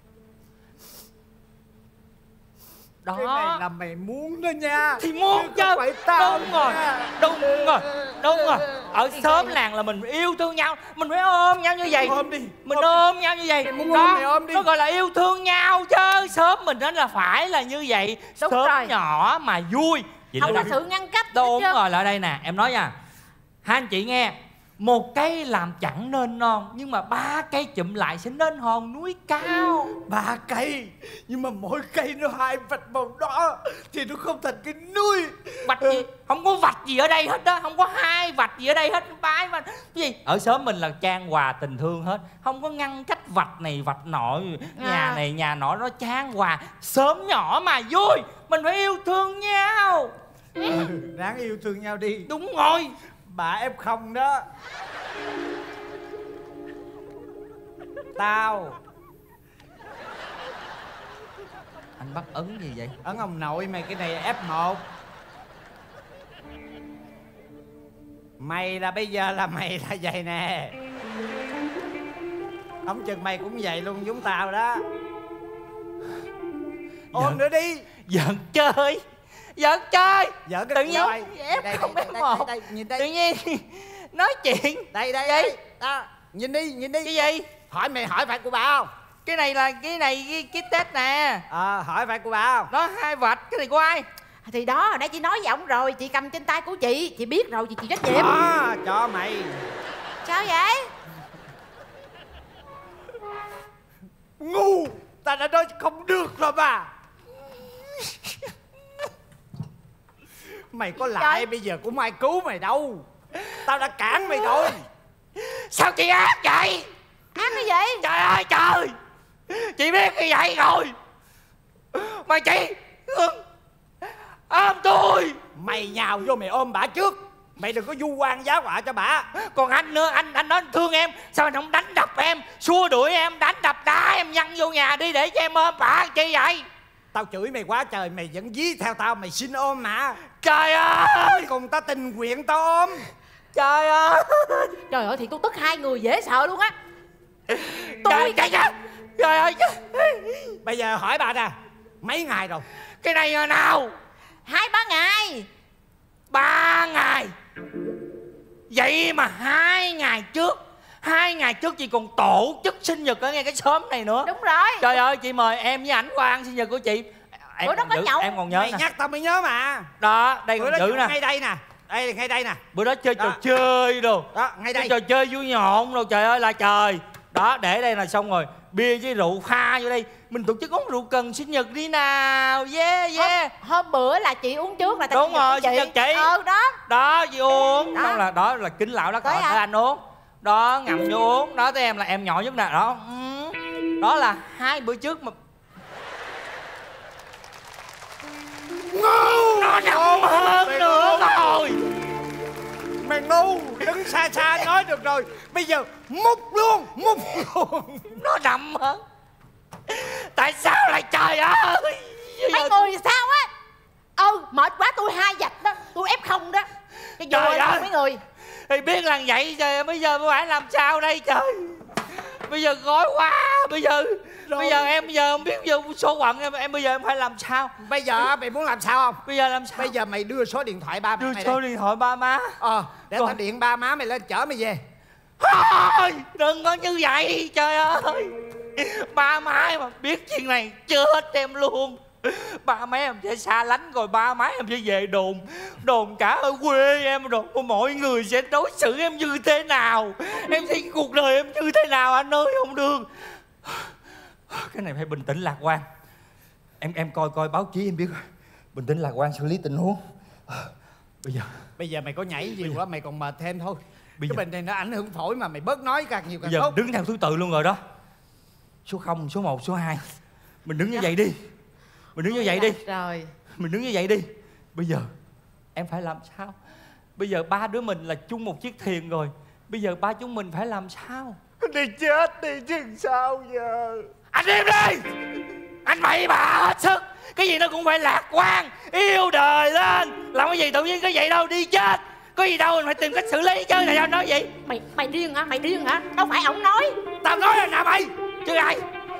Đó. Cái này là mày muốn đó nha. Thì muốn chứ. Phải tao. Đúng rồi. Ở xóm làng là mình yêu thương nhau. Mình phải ôm nhau như vậy. Ôm đi. Mình ôm nhau như vậy. Mày muốn đó, ôm mày ôm đi. nó gọi là yêu thương nhau chứ. Xóm mình đó là phải là như vậy. Đúng xóm rồi. Nhỏ mà vui. Vậy không có sự ngăn cách. Đúng rồi, lại đây nè. Em nói nha, hai anh chị nghe. Một cây làm chẳng nên non, nhưng mà 3 cây chụm lại sẽ nên hòn núi cao. 3 cây, nhưng mà mỗi cây nó 2 vạch màu đỏ thì nó không thành cái núi. Vạch gì? Không có vạch gì ở đây hết đó. Không có 2 vạch gì ở đây hết. 3 vạch gì? Ở xóm mình là chan hòa tình thương hết. Không có ngăn cách vạch này vạch nọ. Nhà này nhà nọ, nó chan hòa. Xóm nhỏ mà vui. Mình phải yêu thương nhau. Ráng yêu thương nhau đi. Đúng rồi. Bà em không đó. Tao. Anh bắt ấn gì vậy? Ấn ông nội mày, cái này F1. Mày là bây giờ là mày là vậy nè. Không chừng mày cũng vậy luôn giống tao đó. Ôm nữa đi. Giận chơi. Giận chơi. Giận cái tự nhiên đây, không biết một. Nhìn đây. Tự nhiên nói chuyện. Đây. Đó. Nhìn đi. Cái gì? Hỏi mày hỏi phải của bà không? Cái này là cái test nè. Hỏi phải của bà không? Đó 2 vạch. Cái này của ai? Thì đó, hồi nãy chị nói với ổng rồi. Chị cầm trên tay của chị biết rồi, chị chịu trách nhiệm. Cho mày. Sao vậy? Ngu. Ta đã nói không được rồi bà. Mày có lại bây giờ cũng ai cứu mày đâu. Tao đã cản mày rồi. Sao chị ác vậy? Ác cái gì? Trời ơi trời. Chị biết như vậy rồi mà chị ôm tôi. Mày nhào vô mày ôm bả trước. Mày đừng có vu oan giá họa cho bả. Còn anh nữa, anh nói anh thương em. Sao anh không đánh đập em, xua đuổi em, đánh đập đá em văng vô nhà đi để cho em ôm bả chi vậy? Tao chửi mày quá trời, mày vẫn dí theo tao, mày xin ôm mà. Trời ơi. Cùng tao tình nguyện tao ôm. Trời ơi. Trời ơi, thì tôi tức 2 người dễ sợ luôn á. Trời ơi. Bây giờ hỏi bà nè, mấy ngày rồi? Cái này là nào? 2-3 ngày. 3 ngày. Vậy mà 2 ngày trước 2 ngày trước chị còn tổ chức sinh nhật ở ngay cái xóm này nữa. Đúng rồi. Trời ơi, chị mời em với ảnh qua ăn sinh nhật của chị. Bữa đó có nhậu. Em còn nhớ mày nè. nhắc tao mới nhớ mà. Đó, đây bữa còn giữ nè. ngay đây nè. Đây ngay đây nè. Bữa đó chơi trò chơi đồ. Đó, ngay đây. Trò chơi vui nhộn đồ, trời ơi là trời. Đó, để đây là xong rồi. Bia với rượu pha vô đây. Mình tổ chức uống rượu cần sinh nhật đi nào. Yeah. Hôm bữa là chị uống trước là đúng rồi, sinh nhật chị. Đó. Đó, chị uống. Đó là kính lão đó còn tới anh uống. Đó, ngậm vô uống. Đó, tới em là em nhỏ nhất nè. Đó. Đó là 2 bữa trước mà. Ngu. Nó nằm hơn nữa rồi. Mày ngu. Đứng xa xa nói được rồi. Bây giờ múc luôn. Nó nằm hơn. Tại sao lại trời ơi. Mấy người sao á. Mệt quá, tôi 2 vạch đó. Tôi F0 đó. Cái trời ơi mấy người. Thì biết là vậy rồi. Bây giờ phải làm sao đây trời. Bây giờ gói quá. Bây giờ em không biết số quận em bây giờ em phải làm sao? Bây giờ mày muốn làm sao không? Bây giờ làm sao? Bây giờ mày đưa số điện thoại ba mày. Đưa số điện thoại ba má. Để tao điện ba má mày lên chở mày về. Thôi đừng có như vậy, trời ơi. Ba má mà biết chuyện này chết em luôn. Ba má em sẽ xa lánh rồi ba má em sẽ về đồn cả ở quê em, đồn mọi người sẽ đối xử em như thế nào, em thấy cuộc đời em như thế nào anh ơi không được. Cái này phải bình tĩnh lạc quan. Em coi báo chí em biết rồi. Bình tĩnh lạc quan xử lý tình huống. Bây giờ mày có nhảy nhiều quá mày còn mệt thêm thôi. Cái bệnh này nó ảnh hưởng phổi mà mày bớt nói càng nhiều càng tốt. Bây giờ đứng theo thứ tự luôn rồi đó. Số 0, số 1, số 2. Mình đứng như vậy đi. Mình đứng như vậy đi. Rồi. Mình đứng như vậy đi. Bây giờ em phải làm sao? Bây giờ ba đứa mình là chung một chiếc thuyền rồi. Bây giờ ba chúng mình phải làm sao? Đi chết đi chứ sao giờ. Anh im đi. Anh bậy bạ hết sức. Cái gì nó cũng phải lạc quan, yêu đời lên. Làm cái gì tự nhiên cái vậy đâu, đi chết. Có gì đâu mình phải tìm cách xử lý chứ. Tại sao nói vậy? Mày điên hả? Mày điên hả? Đâu phải ổng nói. Tao nói là nào mày chứ ai.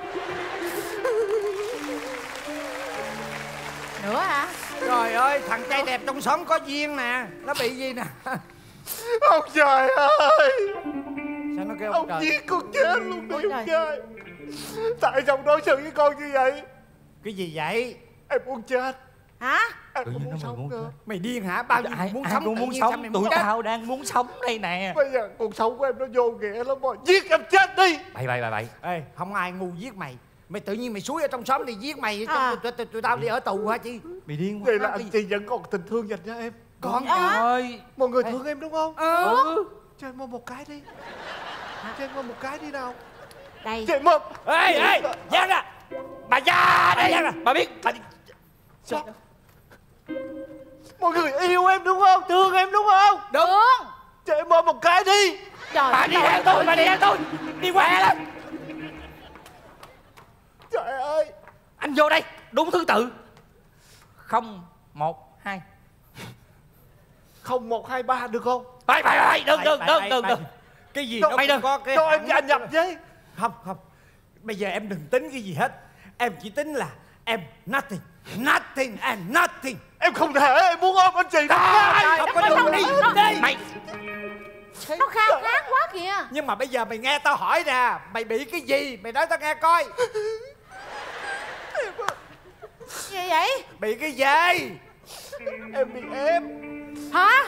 Nữa hả? Trời ơi, thằng trai đẹp trong xóm có duyên nè. Nó bị gì nè? Ông trời ơi. Sao nó kêu ông trời? giết con chết luôn đi ông trời. Tại sao ông đối xử với con như vậy? Cái gì vậy? Em muốn chết. Hả? Em không muốn sống nữa. Mày điên hả? Bao nhiêu muốn sống cũng muốn sống. Tụi tao đang muốn sống đây nè. Bây giờ cuộc sống của em nó vô nghĩa lắm rồi. Giết em chết đi. Bậy. Ê, không ai ngu giết mày. Mày tự nhiên mày xúi ở trong xóm thì giết mày. Tụi tao đi ở tù hả chị? Mày điên quá. Vậy là anh chị vẫn còn tình thương dành cho em. Còn ơi. Mọi người thương em đúng không? Cho em một cái đi. Cho em một cái đi nào. Đây. Cho em một. Ê, Giang ra. Bà ra đây. Bà biết. Sao? Mọi người yêu em đúng không? Thương em đúng không? Đúng. Cho em một cái đi. Trời, bà đi theo tôi, bà đi theo tôi. Đi qua lắm. Trời ơi. Anh vô đây, đúng thứ tự. 0, 1, 2. 0, 1, 2, 3 được không? Bậy, đừng. Cái gì mày đừng có cái. Cho em gia nhập với. Không. Bây giờ em đừng tính cái gì hết. Em chỉ tính là em nothing and nothing. Em không thể, em muốn ôm anh chị. Không có đường đi. Mày. Nó khao khát quá kìa. Nhưng mà bây giờ mày nghe tao hỏi nè. Mày bị cái gì? Mày nói tao nghe coi. Gì vậy? Bị cái gì? Em bị ép. Hả?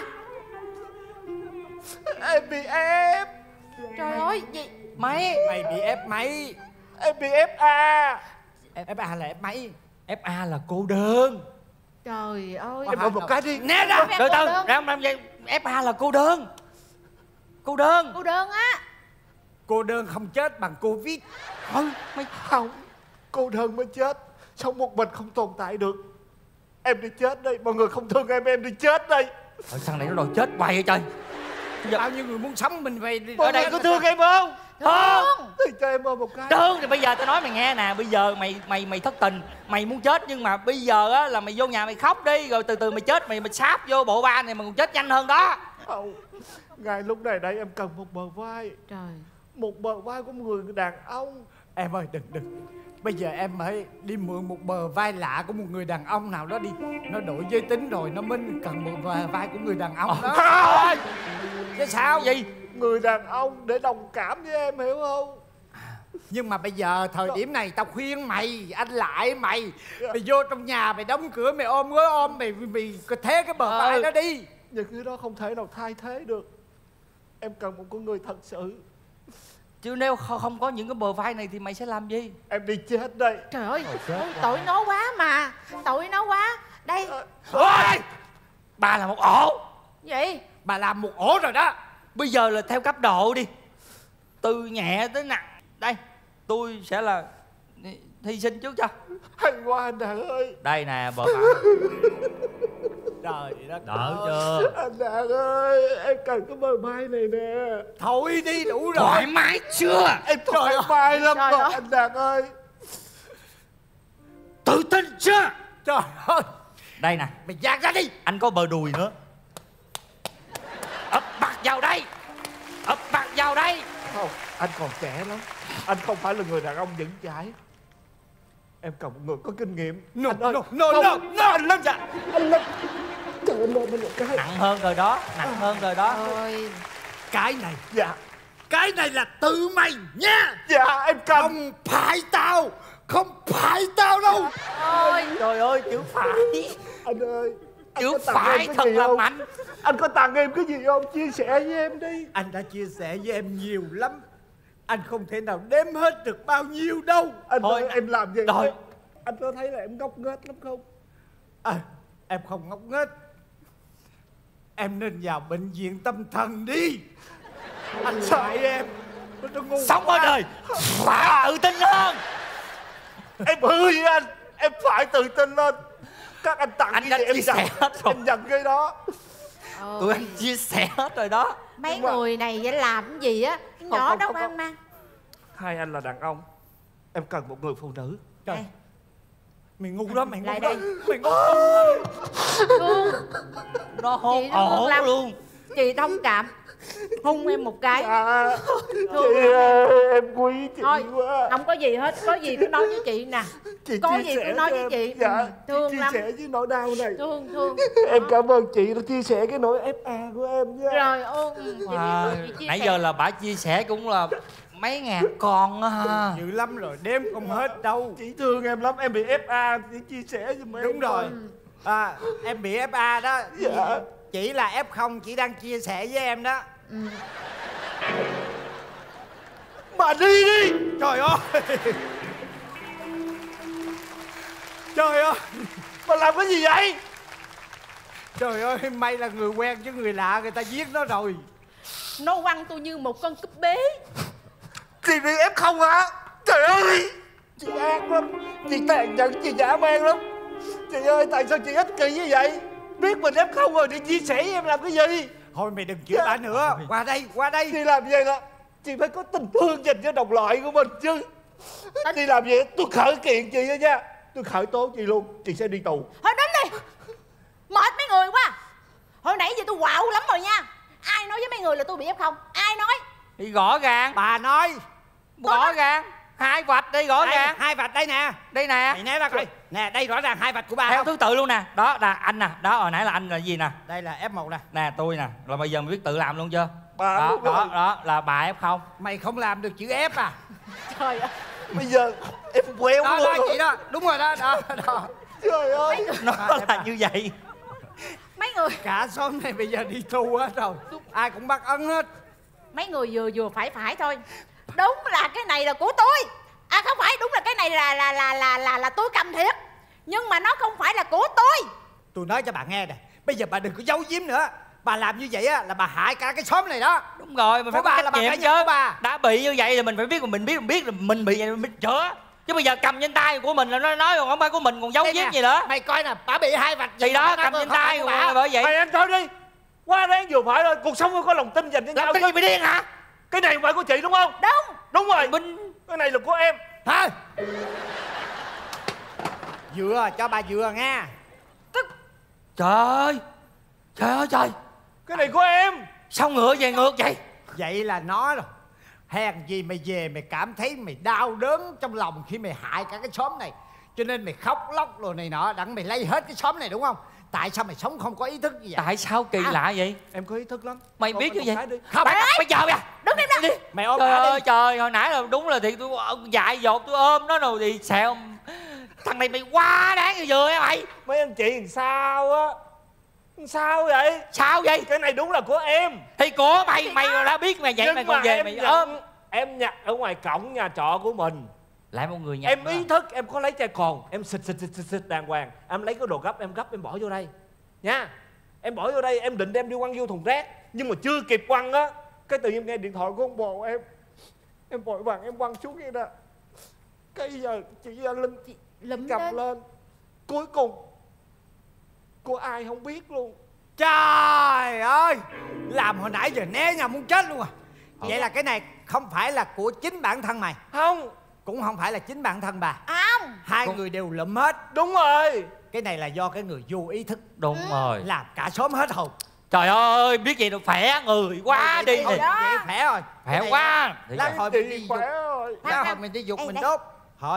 Em bị ép. Trời ơi, gì? Mày bị ép mấy? Em bị FA. FA là ép mấy? FA là cô đơn. Trời ơi. Em ôm một cái đi. Né ra. Từ từ. FA là cô đơn. Cô đơn á. Cô đơn không chết bằng Covid. Mày không. Cô đơn mới chết. Sống một mình không tồn tại được. Em đi chết đây. Mọi người không thương em đi chết đây. Thằng này nó đòi chết hoài vậy trời. Bao nhiêu người muốn sống mình về. Mọi người có thương em không? Thương. Thì cho em ôm một cái. Thương thì bây giờ tao nói mày nghe nè. Bây giờ mày thất tình. Mày muốn chết nhưng mà bây giờ á là mày vô nhà mày khóc đi. Rồi từ từ mày chết. Mày sáp vô bộ ba này mà còn chết nhanh hơn đó. Không. Ngay lúc này đây em cần một bờ vai. Trời. Một bờ vai của một người đàn ông. Em ơi đừng. Bây giờ em phải đi mượn một bờ vai lạ của một người đàn ông nào đó đi. Nó đổi giới tính rồi nó mới cần một bờ vai của người đàn ông đó. Chứ sao gì? Người đàn ông để đồng cảm với em hiểu không? Nhưng mà bây giờ thời điểm này tao khuyên mày, anh lại mày vô trong nhà mày đóng cửa mày ôm gối ôm mày thế cái bờ vai đó đi. Những cái đó không thể nào thay thế được. Em cần một con người thật sự. Chứ nếu không có những cái bờ vai này thì mày sẽ làm gì? Em đi chết đây. Trời ơi, tội nó quá mà. Tội nó quá. Đây. Ôi! Bà là một ổ. Gì? Bà làm một ổ rồi đó. Bây giờ là theo cấp độ đi. Từ nhẹ tới nặng. Đây, tôi sẽ là hy sinh trước cho. Hay quá anh Đạt ơi. Đây nè bờ vai. Trời đất đỡ chưa? Anh Đạt ơi, em cần cái bờ vai này nè. Thôi đi đủ rồi. Thoải mái chưa? Em thoải mái lắm rồi anh Đạt ơi. Tự tin chưa? Trời ơi. Đây nè. Mày dạt ra đi. Anh có bờ đùi nữa. Ấp mặt vào đây. Ấp mặt vào đây. Không, anh còn trẻ lắm. Anh không phải là người đàn ông vững chãi. Em cần một người có kinh nghiệm. No, anh ơi, no, anh lên. Anh lên. Trời ơi, lên một cái. Nặng hơn rồi đó, nặng hơn rồi đó. Thôi. Cái này. Dạ. Cái này là tự mày nha. Dạ em cần. Không phải tao. Không phải tao đâu. Ôi. Trời ơi, chữ phải. Anh ơi. Chữ phải thật là mạnh. Anh có tặng em cái gì không? Chia sẻ với em đi. Anh đã chia sẻ với em nhiều lắm. Anh không thể nào đếm hết được bao nhiêu đâu. Anh thôi ơi, em làm gì? Rồi. Anh có thấy là em ngốc nghếch lắm không? Em không ngốc nghếch. Em nên vào bệnh viện tâm thần đi. Anh sợ em. Sống ở đời phải tự tin hơn. Em hư với anh. Em phải tự tin lên. Các anh tặng anh cái gì chia sẻ hết rồi. em nhận cái đó. Tụi anh chia sẻ hết rồi đó. Mấy người này vậy làm cái gì á? Cái nhỏ đâu ăn mang. Hai anh là đàn ông. Em cần một người phụ nữ. Trời. Mày ngu đó, mày ngu lại đó. đây. Mày ngu. Thương. Nó Chị thương lắm luôn. Chị thông cảm. Hung em một cái. Dạ. Thương Chị ơi, em quý chị thôi, quá. không có gì hết. Có gì cứ nói với chị nè. Chị có chia gì sẻ cứ nói cho với em. chị. Dạ, thương chia lắm. sẻ với nỗi đau này. Thương. Em cảm ơn chị đã chia sẻ cái nỗi FA của em nha. Rồi chị Nãy giờ là bà chia sẻ cũng là mấy ngàn con á ha. Dữ lắm rồi, đếm không hết đâu. Chị thương em lắm, em bị FA, chị chia sẻ giùm em. Đúng rồi. Em bị FA đó. Dạ. Chỉ là F0, chị đang chia sẻ với em đó. Bà đi đi. Trời ơi. Trời ơi. Bà làm cái gì vậy? Trời ơi, may là người quen chứ người lạ người ta giết nó rồi. Nó quăng tôi như một con cúp bế. Chị bị F0 hả? Trời ơi. Chị ác lắm. Chị tàn nhẫn, chị dã man lắm. Chị ơi, tại sao chị ích kỷ như vậy? Biết mình F0 rồi thì chia sẻ với em làm cái gì? Thôi mày đừng chửi bà nữa. Qua đây, qua đây. Chị làm vậy là chị phải có tình thương dành cho đồng loại của mình chứ. Chị làm vậy tôi khởi kiện chị đó nha. Tôi khởi tố chị luôn. Chị sẽ đi tù. Thôi đến đi. Mệt mấy người quá. Hồi nãy giờ tôi quạo lắm rồi nha. Ai nói với mấy người là tôi bị F0? Ai nói? Thì rõ ràng. Bà nói. Rõ ràng. Hai vạch đây rõ đây, ràng. Hai vạch đây nè. Đây nè. Mày né ra coi. Nè, đây rõ ràng hai vạch của bà. Theo thứ tự luôn nè. Đó là anh nè. Đó hồi nãy là anh là gì nè. Đây là F1 nè. Nè tôi nè. Rồi bây giờ mày biết tự làm luôn chưa? Bà đó là bà F0. Mày không làm được chữ F à? Trời ơi. Bây giờ em queo đó, luôn. Đó chị đó. Đúng rồi đó. Đó. Trời ơi. Nó là như vậy. Mấy người. Cả xóm này bây giờ đi tù hết rồi. Ai cũng bắt ấn hết. Mấy người vừa phải thôi. Đúng là cái này là của tôi. À không phải, đúng là cái này là tôi cầm thiệt. Nhưng mà nó không phải là của tôi. Tôi nói cho bà nghe nè. Bây giờ bà đừng có giấu giếm nữa. Bà làm như vậy á là bà hại cả cái xóm này đó. Đúng rồi, mình phải có trách nhiệm chứ. Bà đã bị như vậy thì mình phải biết là mình biết là mình bị vậy mình chữa. Chứ bây giờ cầm trên tay của mình là nó nói còn không phải của mình còn giấu giếm gì nữa. Mày coi nè, bà bị hai vạch gì đó cầm trên tay của bà bởi vậy. Mày em thôi đi. Quá đáng vừa phải thôi. Cuộc sống phải có lòng tin dành cho nhau. Làm cái gì bị điên hả? Cái này không phải của chị đúng không? Đúng. Đúng rồi. Cái này là của em. Hả? Dựa, cho bà dựa nha. Trời ơi. Trời ơi trời. Cái này của em. Sao ngựa về ngược vậy? Vậy là nó rồi. Hèn gì mày về mày cảm thấy mày đau đớn trong lòng khi mày hại cả cái xóm này. Cho nên mày khóc lóc rồi này nọ đặng mày lấy hết cái xóm này đúng không? Tại sao mày sống không có ý thức như vậy? Tại sao kỳ lạ vậy? Em có ý thức lắm. Mày biết như vậy? Không. Bây giờ kìa. Đứng im đó. Mày ôm trời bà ơi đi. trời, hồi nãy là đúng là thì tôi dại dột tôi ôm nó rồi thì xẹo. Thằng này mày quá đáng như vừa á mày. Mấy anh chị làm sao á? Sao vậy? Sao vậy? Cái này đúng là của em. Thì của mày, mày đã biết mày vậy. Nhưng mày còn về mày ôm. Em nhặt ở ngoài cổng nhà trọ của mình. Lại một người nhặt. Em ý thức, em có lấy chai cồn. Em xịt đàng hoàng. Em lấy cái đồ gấp em bỏ vô đây nha. Em bỏ vô đây, em định đem đi quăng vô thùng rác. Nhưng mà chưa kịp quăng á, cái tự nhiên nghe điện thoại của ông bồ em. Em vội vàng em quăng xuống kia nè. Cái giờ chị Linh cầm lên. Cuối cùng của ai không biết luôn. Trời ơi. Làm hồi nãy giờ né nhau muốn chết luôn à. Vậy là cái này không phải là của chính bản thân mày? Không. Cũng không phải là chính bản thân bà? Không. Hai người đều lụm hết. Đúng rồi. Cái này là do cái người vô ý thức. Đúng rồi. Làm cả xóm hết hồn. Trời ơi, biết gì đâu, khỏe người quá đi. Vậy khỏe rồi. Khỏe quá. Lát hồi mình đi dục. Lát hồi mình đi dục mình đốt. Thôi.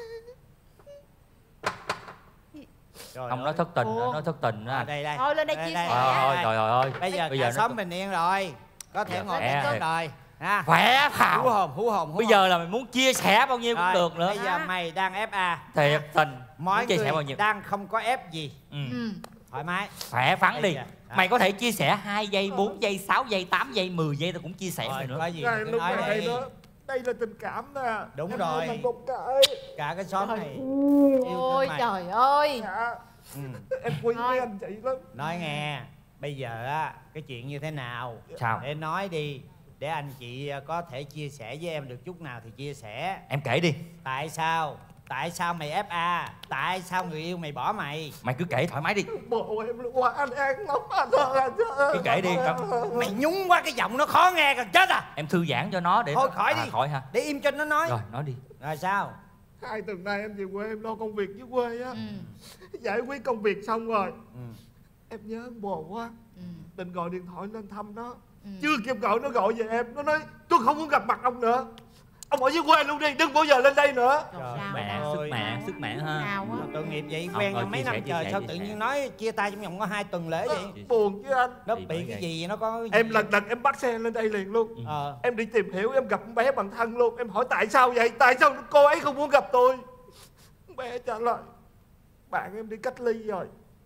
Không, nó thất tình, nó thất tình á. Đây đây. Thôi lên đây chia sẻ. Thôi, trời ơi. Bây giờ cả xóm bình yên rồi. Có thể ngồi bên tốt đời. Khỏe Thảo. Hú hồn. Bây giờ là mày muốn chia sẻ bao nhiêu cũng được nữa. Bây giờ mày đang FA. Thiệt tình. Mọi chia người sẻ bao nhiêu? đang không có ép gì. Thoải mái. Khỏe phắn đi. Mày có thể chia sẻ 2 giây, 4 giây, 6 giây, 8 giây, 10 giây tao cũng chia sẻ mày nữa. Có gì này, lúc này đó, đây là tình cảm nè. Đúng rồi. Cả cái xóm này. Ôi trời ơi. Em quý với anh chị lắm. Nói nghe, bây giờ á, cái chuyện như thế nào? Sao? Để nói đi, để anh chị có thể chia sẻ với em được chút nào thì chia sẻ. Em kể đi. Tại sao? Tại sao mày FA? Tại sao người yêu mày bỏ mày? Mày cứ kể thoải mái đi. Bộ em quá anh an lắm anh ơi. Cứ kể đi. Mày nhúng quá, cái giọng nó khó nghe gần chết à. Em thư giãn cho nó để thôi khỏi đi. Khỏi hả? Để im cho nó nói. Rồi nói đi. Rồi sao? 2 tuần nay em về quê em lo công việc dưới quê á. Giải quyết công việc xong rồi. Em nhớ anh bồ quá. Định gọi điện thoại lên thăm nó. Chưa kịp gọi nó gọi về em. Nó nói tôi không muốn gặp mặt ông nữa. Ông ở dưới quê luôn đi, đừng bao giờ lên đây nữa. Sức mạng ha. Tội nghiệp vậy, quen nhau mấy năm trời sao tự nhiên nói chia tay trong vòng có 2 tuần lễ vậy? Buồn chứ anh. Nó bị cái gì nó có gì? Em lần em bắt xe lên đây liền luôn. Em đi tìm hiểu, em gặp con bé bằng thân luôn. Em hỏi tại sao vậy? Tại sao cô ấy không muốn gặp tôi? Con bé trả lời bạn em đi cách ly rồi.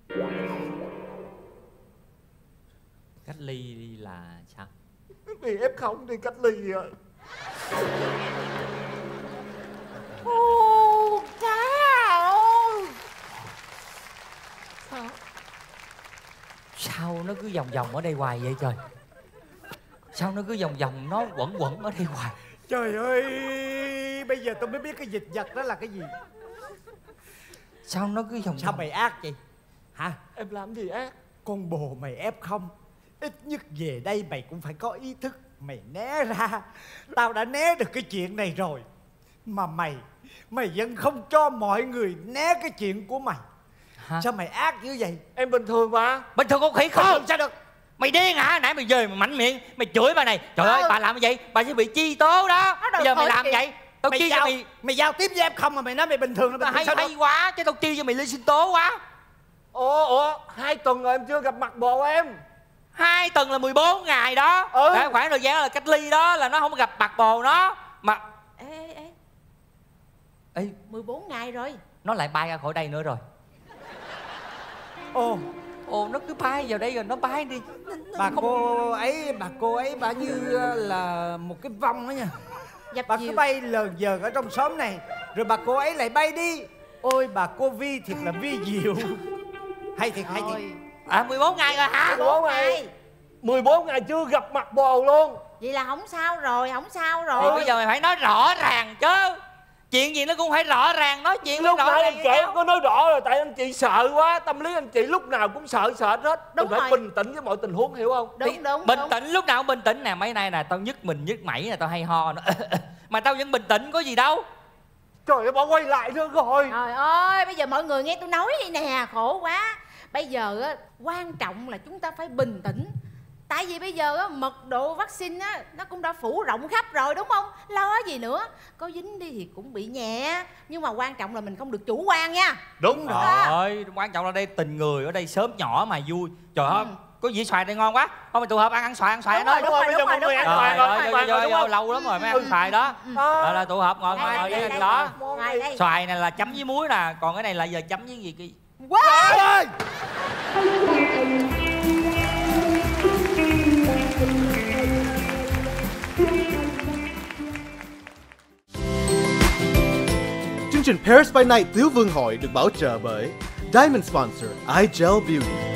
Cách ly là sao? Vì F0 đi cách ly rồi. Sao nó cứ vòng vòng ở đây hoài vậy trời? Sao nó cứ vòng vòng nó quẩn ở đây hoài? Trời ơi, bây giờ tôi mới biết cái dịch vật đó là cái gì. Sao nó cứ vòng Sao mày ác vậy? Hả? Em làm gì ác? Con bồ mày F0, ít nhất về đây mày cũng phải có ý thức. Mày né ra. Tao đã né được cái chuyện này rồi. Mà mày vẫn không cho mọi người né cái chuyện của mày. Hả? Sao mày ác như vậy? Em bình thường mà. Bình thường con khỉ không? Sao được? Mày điên hả? Nãy mày về mày mạnh miệng, mày chửi bà này. Trời ơi, bà làm như vậy bà sẽ bị chi tố đó. Bây giờ mày làm vậy tao chi cho mày. Mày giao tiếp với F0 mà mày nói mày bình thường là hay quá chứ tao chi cho mày lên sinh tố quá. Ủa 2 tuần rồi em chưa gặp mặt bồ em. 2 tuần là 14 ngày đó. Để khoảng thời gian là cách ly đó là nó không gặp mặt bồ nó mà. Ê 14 ngày rồi. Nó lại bay ra khỏi đây nữa rồi. Ồ nó cứ bay vào đây rồi nó bay đi. Bà cô ấy bà như là một cái vong đó nha. Bà cứ bay lờn vờn ở trong xóm này. Rồi bà cô ấy lại bay đi. Ôi bà cô Vi thiệt là vi diệu. Hay thiệt. 14 ngày rồi hả? 14 ngày chưa gặp mặt bồ luôn. Vậy là không sao rồi. Thì bây giờ mày phải nói rõ ràng chứ. Chuyện gì nó cũng phải rõ ràng. Nói chuyện lúc rõ nãy ràng. em kể có nói rõ rồi. Tại anh chị sợ quá. Tâm lý anh chị lúc nào cũng sợ hết. Đúng. Mình phải bình tĩnh với mọi tình huống, hiểu không? Đúng. Bình tĩnh lúc nào cũng bình tĩnh nè. Mấy nay nè tao nhức mình nhức mẩy nè. Tao hay ho nữa. Mà tao vẫn bình tĩnh có gì đâu. Trời ơi bỏ quay lại nữa rồi. Trời ơi bây giờ mọi người nghe tôi nói đi nè. Khổ quá. Bây giờ á quan trọng là chúng ta phải bình tĩnh. Tại vì bây giờ á mật độ vaccine á nó cũng đã phủ rộng khắp rồi đúng không? Lo gì nữa. Có dính đi thì cũng bị nhẹ. Nhưng mà quan trọng là mình không được chủ quan nha. Đúng rồi. Ơi quan trọng là đây tình người ở đây sớm nhỏ mà vui. Trời ơi có dĩa xoài đây ngon quá. Thôi mình tụ hợp ăn xoài đó. Đúng rồi bây giờ mọi người ăn xoài rồi. Lâu lắm rồi mới ăn xoài đó. Rồi là tụ hợp ngồi với đó. Xoài này là chấm với muối nè. Còn cái này là giờ chấm với gì kia. Wow. Chương trình Paris by Night Tiếu Vương Hội được bảo trợ bởi Diamond Sponsor iGel Beauty.